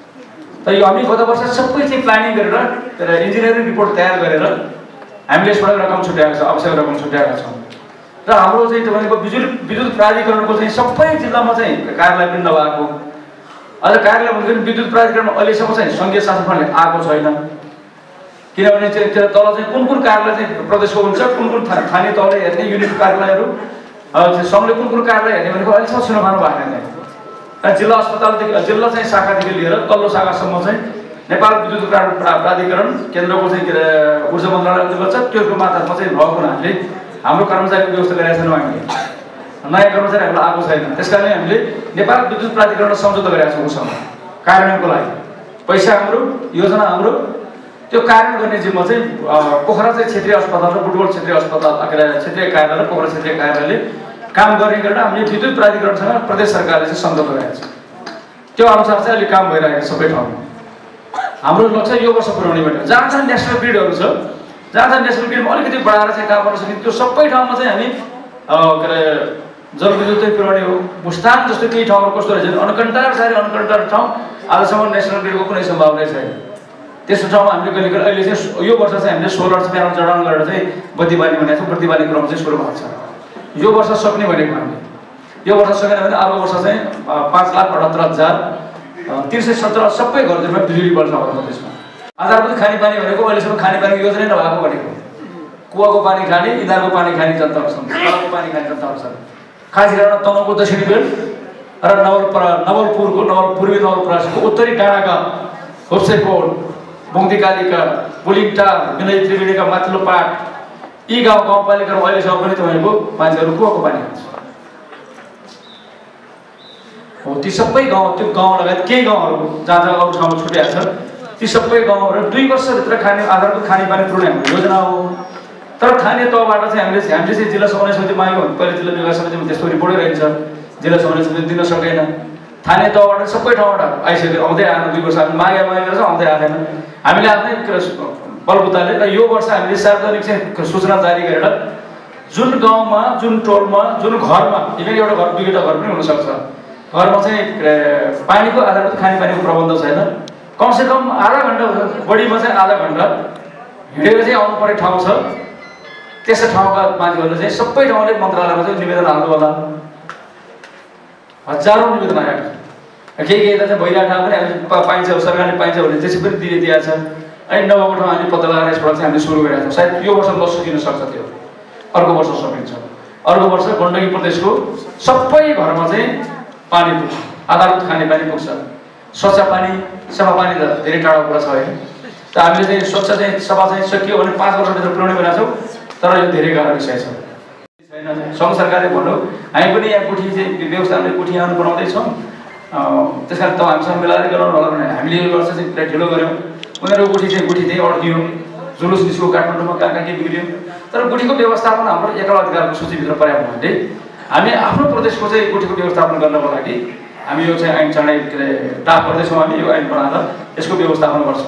त यो हामी गत वर्ष सबै चाहिँ प्लानिङ गरेर तर इन्जिनियरिङ रिपोर्ट तयार गरेर हामीले यसबाट रकम छुट्याएको छ, आवश्यक रकम छुट्याएका छौँ। र हाम्रो चाहिँ तपाईँको बिजुली विद्युत प्राधिकरणको चाहिँ सबै जिल्लामा चाहिँ कार्यालय पनि नभएको, अझ कार्यालय भन्दा पनि विद्युत प्राधिकरणमा अहिलेसम्म चाहिँ सङ्घीय शासनले आएको छैन। किनभने चाहिँ त्यो तल चाहिँ कुन कुन कार्यालय चाहिँ प्रदेशको हुन्छ, कुन कुन स्थानीय तहले हेर्ने युनिट कार्यालयहरू सङ्घले कुन कुन कार्यालय हेर्ने भनेको अहिलेसम्म छुनौलो भएको छैन। जिल्ला अस्पतालदेखि जिल्ला चाहिँ शाखादेखि लिएर तल्लो शाखासम्म चाहिँ नेपाल विद्युत प्राधिकरण केन्द्रको चाहिँ के अरे ऊर्जा मन्त्रालय अन्तर्गत छ, त्योको मार्फतमा चाहिँ भएको हुनाले हाम्रो कर्मचारीको व्यवस्था गरेका छैनौँ हामीले, नयाँ कर्मचारी हामीलाई आएको छैन। त्यस कारणले हामीले नेपाल विद्युत प्राधिकरणलाई सम्झौता गरेका छौँ उसँग कार्यान्वयनको लागि। पैसा हाम्रो, योजना हाम्रो, त्यो कार्यान्वयन गर्ने जिम्मा चाहिँ पोखरा चाहिँ क्षेत्रीय अस्पताल र बुटवल क्षेत्रीय अस्पताल क्षेत्रीय कार्यालय र पोखरा क्षेत्रीय कार्यालयले काम गर्ने गरेर हामीले विद्युत प्राधिकरणसँग प्रदेश सरकारले चाहिँ सम्झौता गरेका छ। त्यो अनुसार चाहिँ अहिले काम भइरहेको छ सबै ठाउँमा। हाम्रो लक्ष्य यो वर्ष पुर्याउने भनेको जहाँ जहाँ नेसनल ग्रिडहरू छ, जहाँ जहाँ नेसनल ग्रिडमा अलिकति बढाएर चाहिँ काम गर्न सकिन्छ त्यो सबै ठाउँमा चाहिँ हामी के अरे जलविद्युत चाहिँ पुर्याउने हो। मुस्ताङ जस्तो केही ठाउँहरू कस्तो रहेछ, अनकन्टार सारी अनकन्टार ठाउँ आजसम्म नेसनल ग्रिडको कुनै सम्भावना छैन। त्यस्तो ठाउँमा हामीले कहिले कहिले अहिले चाहिँ यो वर्ष चाहिँ हामीले सोलर प्यानल जडान गरेर चाहिँ बत्ती बाल्ने भनेको छौँ। बत्ती बाल्ने क्रम चाहिँ सुरु भएको छ। यो वर्ष सक्ने भनेको हामीले यो वर्ष सकेन भने अर्को वर्ष चाहिँ पाँच लाख अठहत्तर हजार तिन सय सत्र सबै घरहरूमा बिजुली बल्छ हाम्रो देशमा। आधारभूत खानेपानी भनेको अहिलेसम्म खानेपानीको योजनै नभएको भनेको कुवाको पानी खाने, इनारको पानी खाने जनताहरू छन्, खोलाको पानी खाने जनताहरू छन्। खास गरेर तनहुँको दक्षिणी बेल्ट र नवलपरा नवलपुरको नवल पूर्वी नवलपरासीको उत्तरी डाँडाका होप्सेकोट, बुङ्दीकालीका, बुलिङटार, विनय त्रिवेणीका माथिल्लो पाट यी गाउँ गाउँपालिकामा अहिलेसम्म पनि तपाईँको मान्छेहरू कुवाको पानी खान्छ हो। ती सबै गाउँ त्यो गाउँ लगायत केही गाउँहरू जहाँ जहाँ अरू ठाउँमा छुट्याएको छ ती सबै गाउँहरू दुई वर्षभित्र खाने आधारभूत खानेपानी पुर्याउने हाम्रो योजना हो। तर स्थानीय तहबाट चाहिँ हामीले हामीले चाहिँ जिल्ला समन्वय समिति माग्यौँ भने पहिले जिल्ला विकास समितिमा त्यस्तो रिपोर्टै रहन्छ, जिल्ला समन्वय समिति दिन सकेन। स्थानीय तहबाट सबै ठाउँबाट आइसक्यो, आउँदै आएन। दुई वर्ष हामी मागे मागेर चाहिँ आउँदै आएन। हामीले आफ्नै बलबुताले र यो वर्ष हामीले सार्वजनिक चाहिँ सूचना जारी गरेर जुन गाउँमा, जुन टोलमा, जुन घरमा, इभन एउटा घर दुईवटा घर पनि हुनसक्छ, घरमा चाहिँ पानीको आधारभूत खानेपानीको प्रबन्ध छैन, कमसेकम आधा घन्टा बढीमा चाहिँ आधा घन्टा हिँडेर चाहिँ आउनु पर्ने ठाउँ छ, त्यस्तो ठाउँका मान्छेहरूले चाहिँ सबै ठाउँले मन्त्रालयमा चाहिँ निवेदन हाल्नु होला। हजारौँ निवेदन आएको छ। केही केही यता चाहिँ भइरहेको ठाउँ पनि हामीले पाइन्छ, सरकारले पाइन्छ भने त्यसै पनि दिने दिएको छ। अनि नभएको ठाउँ हामीले पत्ता लगाएर यसबाट चाहिँ हामीले सुरु गरेका छौँ। सायद यो वर्ष नसकिन सक्छ, त्यो अर्को वर्ष सकिन्छ। अर्को वर्ष गण्डकी प्रदेशको सबै घरमा चाहिँ पानी पुग्छ, आधारभूत खानेपानी पुग्छ। स्वच्छ पानी, सफा पानी त धेरै टाढो कुरा छ होइन। त हामीले चाहिँ स्वच्छ चाहिँ सफा चाहिँ सकियो भने पाँच वर्षभित्र पुर्याउने भनेको छौँ, तर यो धेरै गाह्रो विषय छ। छैन सङ्घ सरकारले भनौँ, हामी पनि यहाँ गुठी चाहिँ व्यवस्थाले गुठी आउनु बनाउँदैछौँ। त्यस कारण त हामीसँग मिलाएर गराउनु होला भने हामीले यो वर्ष चाहिँ पुरा ढिलो गऱ्यौँ। उनीहरूको गुठी चाहिँ गुठी चाहिँ अड्कियो, जुलुस निस्क्यो काठमाडौँमा, कहाँ कहाँ के बिग्रियो। तर गुठीको व्यवस्थापन हाम्रो एकल अधिकारको सूचीभित्र परेको हुनाले हामी आफ्नो प्रदेशको चाहिँ गुठीको व्यवस्थापन गर्नको लागि हामी यो चाहिँ ऐन चाँडै के अरे ड्राफ्ट गर्दैछौँ। हामी यो ऐन बनाएर यसको व्यवस्थापन गर्छौँ।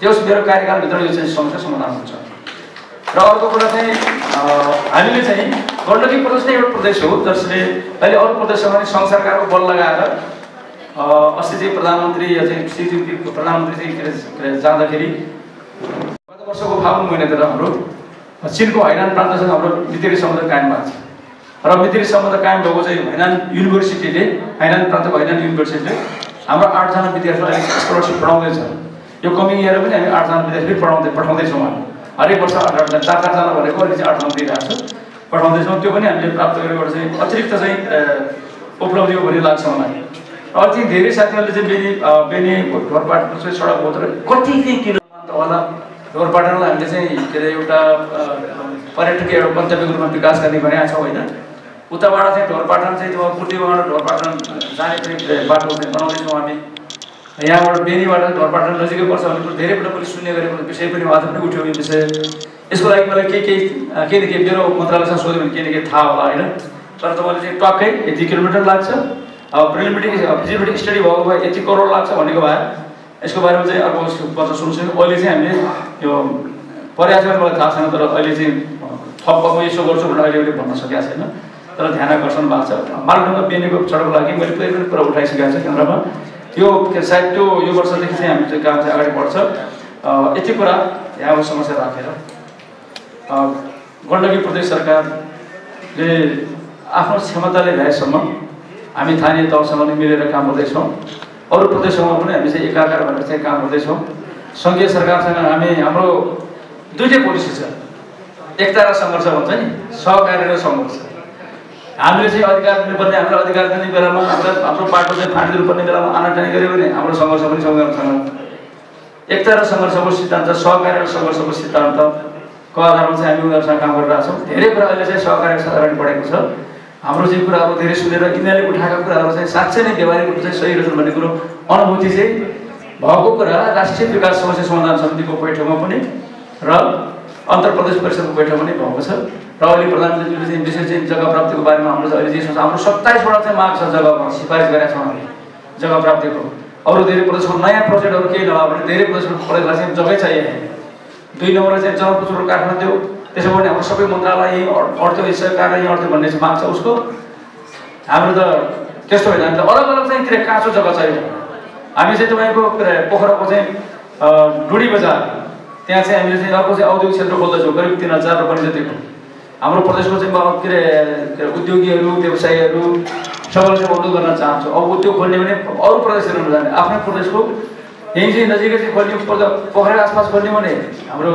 त्यस मेरो कार्यकालभित्र यो चाहिँ समस्या समाधान हुन्छ। र अर्को कुरा चाहिँ हामीले चाहिँ गण्डकी प्रदेश नै एउटा प्रदेश हो जसले अहिले अरू प्रदेशमा पनि सङ्घ सरकारको बल लगाएर अस्ति चाहिँ प्रधानमन्त्री चाहिँ सिजिपी प्रधानमन्त्री चाहिँ जाँदाखेरि गत वर्षको फागुन महिनातिर हाम्रो चिनको हैनान प्रान्तसँग हाम्रो मितिरी सम्बन्ध कायम भएको छ र मितिरी सम्बन्ध कायम भएको चाहिँ हैनान युनिभर्सिटीले हैनान प्रान्तको हैनान युनिभर्सिटीले हाम्रो आठजना विद्यार्थीलाई स्कलरसिप पढाउँदैछ। यो कमिङ इयर पनि हामी आठजना विद्यार्थी पढाउँदै पठाउँदैछौँ। हामी हरेक वर्ष आठ आठजना चार चारजना भनेको अहिले चाहिँ आठजना दिइरहेको छ पठाउँदैछौँ। त्यो पनि हामीले प्राप्त गरेको चाहिँ अतिरिक्त चाहिँ उपलब्धि हो भन्ने लाग्छ मलाई। अझै धेरै साथीहरूले चाहिँ बेनी बेनी ढोरपाटको चाहिँ सडक हो तर कति चाहिँ किलो होला ढोरपाटनलाई हामीले चाहिँ के अरे एउटा पर्यटकीय एउटा गन्तव्यको रूपमा विकास गर्ने भनेका छौँ होइन। उताबाट चाहिँ ढोरपाटन चाहिँ कुटीबाट ढोरपाटन जाने चाहिँ बाटो चाहिँ बनाउँदैछौँ हामी। यहाँबाट बेनीबाट ढोरपाटन नजिकै पर्छ भन्ने कुरो धेरैपल्ट पनि सुन्ने गरेको विषय पनि आज पनि उठ्यो यो विषय। यसको लागि मलाई केही केही केही न केही मेरो मन्त्रालयसँग सोध्यो भने केही न केही थाहा होला होइन। तर तपाईँले चाहिँ टक्कै यति किलोमिटर लाग्छ प्रिलिमिनरी फिजिबिलिटी स्टडी भएको भए यति करोड लाग्छ भनेको भए यसको बारेमा चाहिँ अर्को वर्ष सुन्छु। अहिले चाहिँ हामीले यो प्रयास गरेर मलाई थाहा छैन तर अहिले चाहिँ थप म यसो गर्छु भनेर अहिले अहिले भन्न सकेको छैन तर ध्यान आकर्षण भएको छ। मालडुङमा बेनीको सडकको लागि मैले पुरै पनि कुरा उठाइसकेको छु केन्द्रमा। त्यो सायद त्यो यो वर्षदेखि चाहिँ हामी चाहिँ काम चाहिँ अगाडि बढ्छ। यति कुरा यहाँको समस्या राखेर गण्डकी प्रदेश सरकारले आफ्नो क्षमताले भएसम्म हामी स्थानीय तहसँग पनि मिलेर काम गर्दैछौँ। अरू प्रदेशहरूमा पनि हामी चाहिँ एकाकार भएर चाहिँ काम गर्दैछौँ। सङ्घीय सरकारसँग हामी हाम्रो दुईटै पोलिसी छ। एकता र सङ्घर्ष भन्छ नि सहकार्य र सङ्घर्ष। हामीले चाहिँ अधिकार दिनुपर्ने हाम्रो अधिकार दिने बेलामा हाम्रो हाम्रो बाटो चाहिँ फाँडिदिनुपर्ने बेलामा आनाटानी गऱ्यो भने हाम्रो सङ्घर्ष पनि सङ्घर्षसँग एकता र सङ्घर्षको सिद्धान्त सहकार्य र सङ्घर्षको सिद्धान्तको आधारमा चाहिँ हामी उनीहरूसँग काम गरिरहेको छौँ। धेरै कुरा अहिले चाहिँ सहकार्य अगाडि बढेको छ। हाम्रो चाहिँ कुराहरू धेरै सुनेर यिनीहरूले उठाएका कुराहरू चाहिँ साँच्चै नै व्यवहारिक रूपमा चाहिँ सही रहेछन् भन्ने कुरो अनुभूति चाहिँ भएको कुरा राष्ट्रिय विकास समस्या समाधान समितिको बैठकमा पनि र अन्तर प्रदेश परिषदको बैठकमा पनि भएको छ। र अहिले प्रधानमन्त्रीले चाहिँ विशेष चाहिँ जग्गा प्राप्तिको बारेमा हाम्रो अहिले जे सोच हाम्रो सत्ताइसवटा चाहिँ माग छ जग्गामा सिफारिस गरेका छौँ हामीले जग्गा प्राप्तिको। अरू धेरै प्रदेशको नयाँ प्रोजेक्टहरू केही नभए भने धेरै प्रदेशको प्रदेशलाई चाहिँ जग्गै चाहियो। दुई नम्बरमा चाहिँ जनकपुर र काठमाडौँ त्यसो भने हाम्रो सबै मन्त्रालय यहीँ अर्थ्यो हिस्सा कार्य यहीँ अर्थ्यो भन्ने चाहिँ माग छ उसको। हाम्रो त त्यस्तो होइन हामी त अलग अलग चाहिँ के अरे काँचो जग्गा चाहियो। हामी चाहिँ तपाईँको के अरे पोखराको चाहिँ डुडी बजार त्यहाँ चाहिँ हामीले चाहिँ अर्को चाहिँ औद्योगिक क्षेत्र खोल्दैछौँ करिब तिन हजार रुपियाँ जतिको। हाम्रो प्रदेशको चाहिँ म के अरे उद्योगीहरू व्यवसायीहरू सबैलाई चाहिँ अनुरोध गर्न चाहन्छु। अब उद्योग खोल्ने भने अरू प्रदेशहरू नजाने आफ्नै प्रदेशको यहीँ चाहिँ नजिकै चाहिँ खोल्ने पोखरा आसपास खोल्ने भने हाम्रो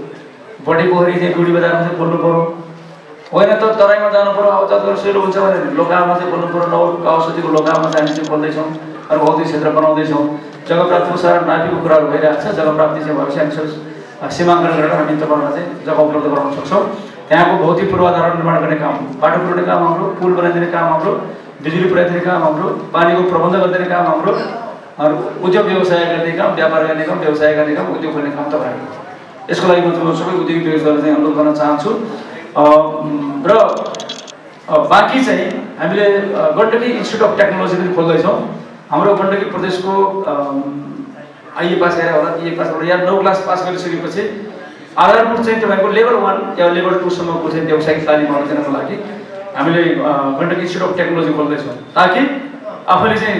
बढी पोखरी चाहिँ डुडी बजारमा चाहिँ खोल्नु पऱ्यो होइन त तराईमा जानु पऱ्यो। अब जति सजिलो हुन्छ भने लोकालमा चाहिँ खोल्नु पऱ्यो। नौ काउसतीको लोकालमा चाहिँ हामी चाहिँ खोल्दैछौँ र औद्योगिक क्षेत्र बनाउँदैछौँ। जग्गा प्राप्तिको सारा नापीको कुराहरू भइरहेको छ। जग्गा प्राप्ति चाहिँ भविष्य हामी सीमाङ्कन गरेर हामी तपाईँहरूलाई चाहिँ जग्गा उपलब्ध गराउन सक्छौँ। त्यहाँको भौतिक पूर्वाधार निर्माण गर्ने काम बाटो पुर्याउने काम हाम्रो पुल बनाइदिने काम हाम्रो बिजुली पुर्याइदिने काम हाम्रो पानीको प्रबन्ध गरिदिने काम हाम्रो उद्योग व्यवसाय गर्ने काम व्यापार गर्ने काम व्यवसाय गर्ने काम उद्योग खोल्ने काम तपाईँहरूको। यसको लागि म सबै उद्योगिक व्यवसायलाई चाहिँ अनुरोध गर्न चाहन्छु। र बाँकी चाहिँ हामीले गण्डकी इन्स्टिट्युट अफ टेक्नोलोजी पनि खोल्दैछौँ। हाम्रो गण्डकी प्रदेशको आइए पास गरेर होला बिए पास गरेर या नौ क्लास पास गरिसकेपछि आधारभूत चाहिँ तपाईँको लेभल वान या लेभल टूसम्मको चाहिँ व्यावसायिक तालिमहरू दिनको लागि हामीले गण्डकी इन्स्टिट्युट अफ टेक्नोलोजी खोल्दैछौँ ताकि आफूले चाहिँ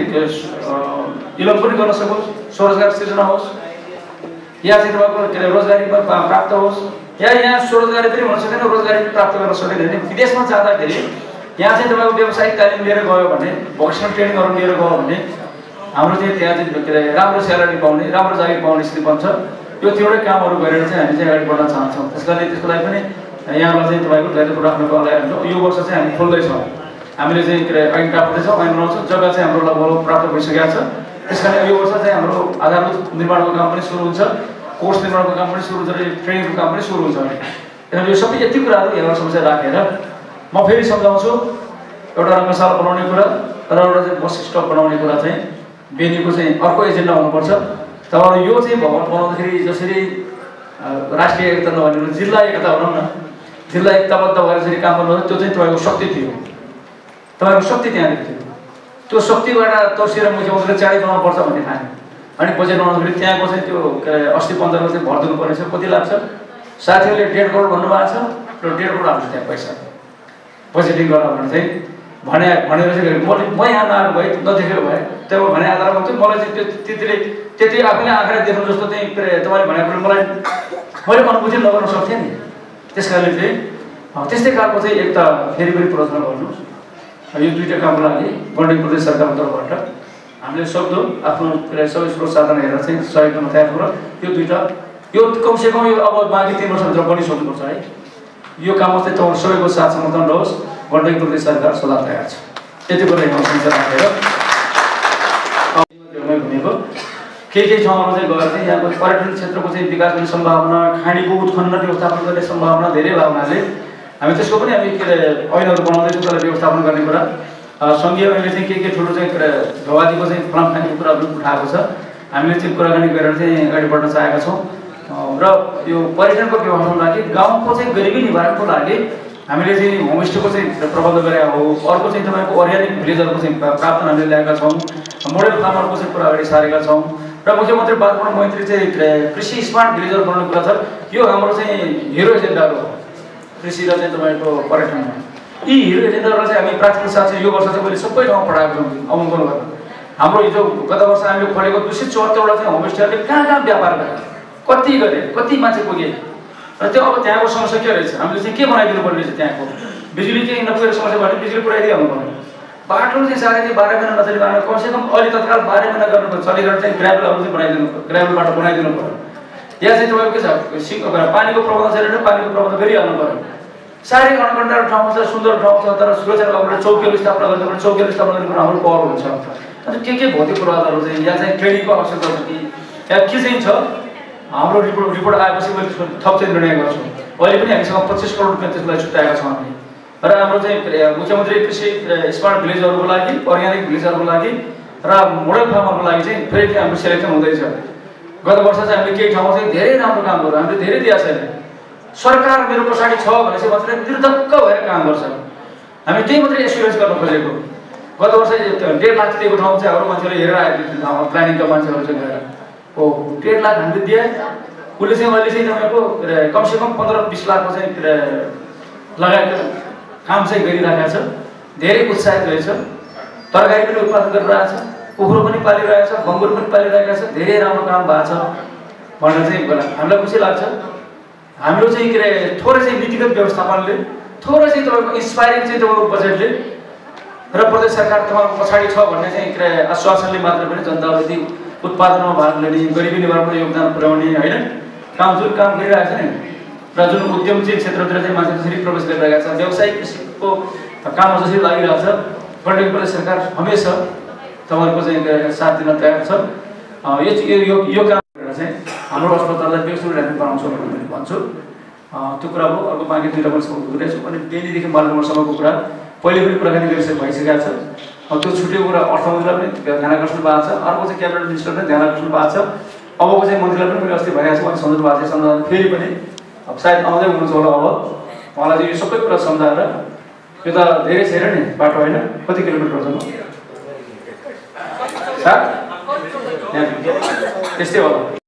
इलम पनि गर्न सकोस्, स्वरोजगार सृजना होस् या चाहिँ तपाईँको के अरे रोजगारी प्राप्त होस् या यहाँ स्वरोजगारी पनि हुन सकेन रोजगारी प्राप्त गर्न सकेन भने विदेशमा जाँदाखेरि यहाँ चाहिँ तपाईँको व्यावसायिक तालिम लिएर गयो भने भोकेसनल ट्रेनिङहरू लिएर गयो भने हाम्रो चाहिँ त्यहाँ चाहिँ के अरे राम्रो स्यालेरी पाउने राम्रो जागिर पाउने स्थिति बन्छ। यो तिनवटै कामहरू गरेर चाहिँ हामी चाहिँ अगाडि बढ्न चाहन्छौँ। त्यस कारण त्यसको लागि पनि यहाँलाई चाहिँ तपाईँको दायित्व राख्नको लागि यो वर्ष चाहिँ हामी खोल्दैछौँ। हामीले चाहिँ के अरे ऐन प्राप्तछौँ ऐन बनाउँछौँ। जग्गा चाहिँ हाम्रो लगभग प्राप्त भइसकेको छ। त्यस कारण यो वर्ष चाहिँ हाम्रो आधारभूत निर्माणको काम पनि सुरु हुन्छ, कोर्स निर्माणको काम पनि सुरु हुन्छ र ट्रेनिङको काम पनि सुरु हुन्छ। त्यसैले यो सबै यति कुराहरू यहाँ समस्या राखेर म फेरि सम्झाउँछु एउटा रङ्गशाला बनाउने कुरा र एउटा चाहिँ बस स्टप बनाउने कुरा चाहिँ बेनीको चाहिँ अर्को एजेन्डा हुनुपर्छ। तपाईँहरू यो चाहिँ भवन बनाउँदाखेरि जसरी राष्ट्रिय एकता नभने जिल्ला एकता भनौँ न जिल्ला एकताबद्ध भएर जसरी काम गर्नु त्यो चाहिँ तपाईँको शक्ति थियो। तपाईँको शक्ति त्यहाँनिर थियो। त्यो शक्तिबाट तर्सिएर मुख्यमन्त्रीले चाँडै बनाउनुपर्छ भन्ने ठाने अनि बजेट बनाउँदाखेरि त्यहाँको चाहिँ त्यो के अरे अस्सी पन्ध्रमा चाहिँ भर दिनुपर्ने छ, कति लाग्छ? साथीहरूले डेढ करोड भन्नुभएको छ र डेढ करोड हाल्छ त्यहाँ पैसा बजेटिङ गर भनेर चाहिँ भने भनेर चाहिँ मैले म यहाँ नआएको भए नदेखेको भए त्यो भने आधारमा चाहिँ मलाई चाहिँ त्यो त्यतिले त्यति आफूले आँखाले देख्नु जस्तो चाहिँ तपाईँले भनेको कुरो मलाई मैले अनुभूति नगर्न सक्थेँ नि। त्यस कारणले चाहिँ त्यस्तै खालको चाहिँ एक त फेरि फेरि प्रश्न गर्नुहोस्। यो दुईवटा कामको लागि गण्डकी प्रदेश सरकारको तर्फबाट हामीले सक्दो आफ्नो सबै स्रोत साधन हेरेर चाहिँ सहयोग गर्न तयार गर। यो दुईवटा यो कमसेकम यो अब बाँकी तिन वर्षभित्र बनिसक्नुपर्छ है। यो काममा चाहिँ तपाईँ सबैको साथ समर्थन रहोस्। गण्डकी प्रदेश सरकार सदा तयार छ। यति कुरा यहाँ संसार राखेर घुमेको केही केही ठाउँमा चाहिँ गएर चाहिँ यहाँको पर्यटन क्षेत्रको चाहिँ विकास गर्ने सम्भावना, खानीको उत्खनन व्यवस्थापन गर्ने सम्भावना धेरै भएको हुनाले हामी त्यसको पनि हामी के अरे ऐनहरू बनाउँदैछौँ त्यसलाई व्यवस्थापन गर्ने कुरा। सङ्घीय ऐनले चाहिँ के के ठुलो चाहिँ ढौवादीको चाहिँ फलाम खानेको कुराहरू उठाएको छ। हामीले चाहिँ कुराकानी गरेर चाहिँ अगाडि बढ्न चाहेका छौँ र यो पर्यटनको व्यवस्थापनको लागि गाउँको चाहिँ गरिबी निवारणको लागि हामीले चाहिँ होमस्टेको चाहिँ प्रबन्ध गरेका हो। अर्को चाहिँ तपाईँको अर्ग्यानिक भिलेजहरूको चाहिँ प्रावधान हामीले ल्याएका छौँ। मोडल फार्मरको चाहिँ कुरा अगाडि सारेका छौँ र मुख्यमन्त्री बालकृष्ण मैत्री चाहिँ कृषि स्मार्ट भिलेजर बनाउने कुरा छ। यो हाम्रो चाहिँ हिरो एजेन्डाहरू हो कृषि र चाहिँ तपाईँको पर्यटनमा। यी हिरो एजेन्डाहरूलाई चाहिँ हामी प्राथमिकता साथ चाहिँ यो वर्ष चाहिँ मैले सबै ठाउँमा पठाएको छौँ अवलोकन गरेर। हाम्रो हिजो गत वर्ष हामीले खोलेको दुई सय चौहत्तरवटा चाहिँ होमस्टेहरूले कहाँ कहाँ व्यापार गरे, कति गरे, कति मान्छे पुगे र त्यो अब त्यहाँको समस्या के रहेछ, हामीले चाहिँ के बनाइदिनु पर्ने रहेछ। त्यहाँको बिजुली चाहिँ नपुगेको समस्या भयो भने बिजुली पुऱ्याइदिइहाल्नु पर्ने। बाटो चाहिँ साह्रै चाहिँ बाह्र महिना नचली बाटो कमसेकम अहिले तत्काल बाह्र महिना गर्नु चलेर चाहिँ ग्राभलहरू चाहिँ बनाइदिनु ग्राभल बाटो बनाइदिनु पऱ्यो। यहाँ चाहिँ तपाईँको के छ सिङ्को पानीको प्रबन्ध छैन, पानीको प्रबन्ध गरिहाल्नु पऱ्यो। साह्रै अनकन्ट्रोल ठाउँ छ, सुन्दर ठाउँ छ, तर सुरक्षाको लागि चौकीहरू स्थापना गर्नु पर्छ। चौकीहरू स्थापना गर्ने कुरा हाम्रो पहल हुन्छ। अन्त के के भौतिक पूर्वाधारहरू चाहिँ यहाँ चाहिँ ट्रेनिङको आवश्यकता छ कि या के चाहिँ छ। हाम्रो रिपोर्ट रिपोर्ट आएपछि मैले थप चाहिँ निर्णय गर्छु। अहिले पनि हामीसँग पच्चिस करोड रुपियाँ त्यसलाई छुट्याएका छौँ हामीले। र हाम्रो चाहिँ मुख्यमन्त्री कृषि स्मार्ट भिलेजहरूको लागि, अर्ग्यानिक भिलेजहरूको लागि र मोडल फार्महरूको लागि चाहिँ फेरि हाम्रो सेलेक्सन हुँदैछ। गत वर्ष चाहिँ हामीले केही ठाउँमा चाहिँ धेरै राम्रो काम गर्यो। हामीले धेरै दिएको छैन। सरकार मेरो पछाडि छ भनेपछि मात्रै निर्धक्क भएर काम गर्छ। हामी त्यही मात्रै एस्युरेन्स गर्न खोजेको। गत वर्ष डेढ लाख दिएको ठाउँ चाहिँ हाम्रो मान्छेले हेरेर आएको थियो ठाउँमा, प्लानिङका मान्छेहरू चाहिँ गएर हो डेढ लाख हामीले दिए। उसले चाहिँ अहिले चाहिँ तपाईँको कमसेकम पन्ध्र बिस लाखको चाहिँ लगाएको काम चाहिँ गरिरहेको छ। धेरै उत्साहित रहेछ। तरकारी पनि उत्पादन गरिरहेको छ, कुखुरो पनि पालिरहेको छ, बङ्गुर पनि पालिरहेको छ। धेरै राम्रो काम भएको छ भनेर चाहिँ हामीलाई खुसी लाग्छ। हाम्रो चाहिँ के अरे थोरै चाहिँ नीतिगत व्यवस्थापनले, थोरै चाहिँ तपाईँको इन्सपायरिङ चाहिँ तपाईँको बजेटले र प्रदेश सरकार तपाईँको पछाडि छ भन्ने चाहिँ के अरे आश्वासनले मात्र पनि जनताप्रति उत्पादनमा भाग लिने, गरिबी निवारणमा योगदान पुर्याउने होइन काम जुन काम गरिरहेको छ नि र जुन उद्यम चाहिँ क्षेत्रतिर चाहिँ मान्छे जसरी प्रवेश गरिरहेको छ, व्यवसायिक किसिमको काममा जसरी लागिरहेको छ, गण्डकी प्रदेश सरकार हमेसा तपाईँहरूको चाहिँ साथ दिन तयार छ। यो यो काम गरेर चाहिँ हाम्रो अस्पताललाई बेसुर राख्ने बनाउँछौँ भनेर मैले भन्छु। त्यो कुरा हो। अर्को बाँकी दुईवटा वर्षको कुरै छु अनि डेलीदेखि बाह्र वर्षसम्मको कुरा पहिले पनि कुराकानी गरिसके भइसकेको छ। त्यो छुट्यो कुरा अर्थमन्त्रीलाई पनि ध्यान आकर्षण भएको छ। अर्को चाहिँ क्याबिनेट मिनिस्टर पनि ध्यान आकर्षण भएको छ। अबको चाहिँ मन्त्रीलाई पनि मैले अस्ति भइरहेको छु उहाँले सम्झाउनु भएको छ। सम्झाउँदा फेरि पनि अब सायद आउँदै हुनुहुन्छ होला। अब उहाँलाई चाहिँ यो सबै कुरा सम्झाएर यो त धेरै छैन नि बाटो होइन, कति किलोमिटर हो सात त्यस्तै होला।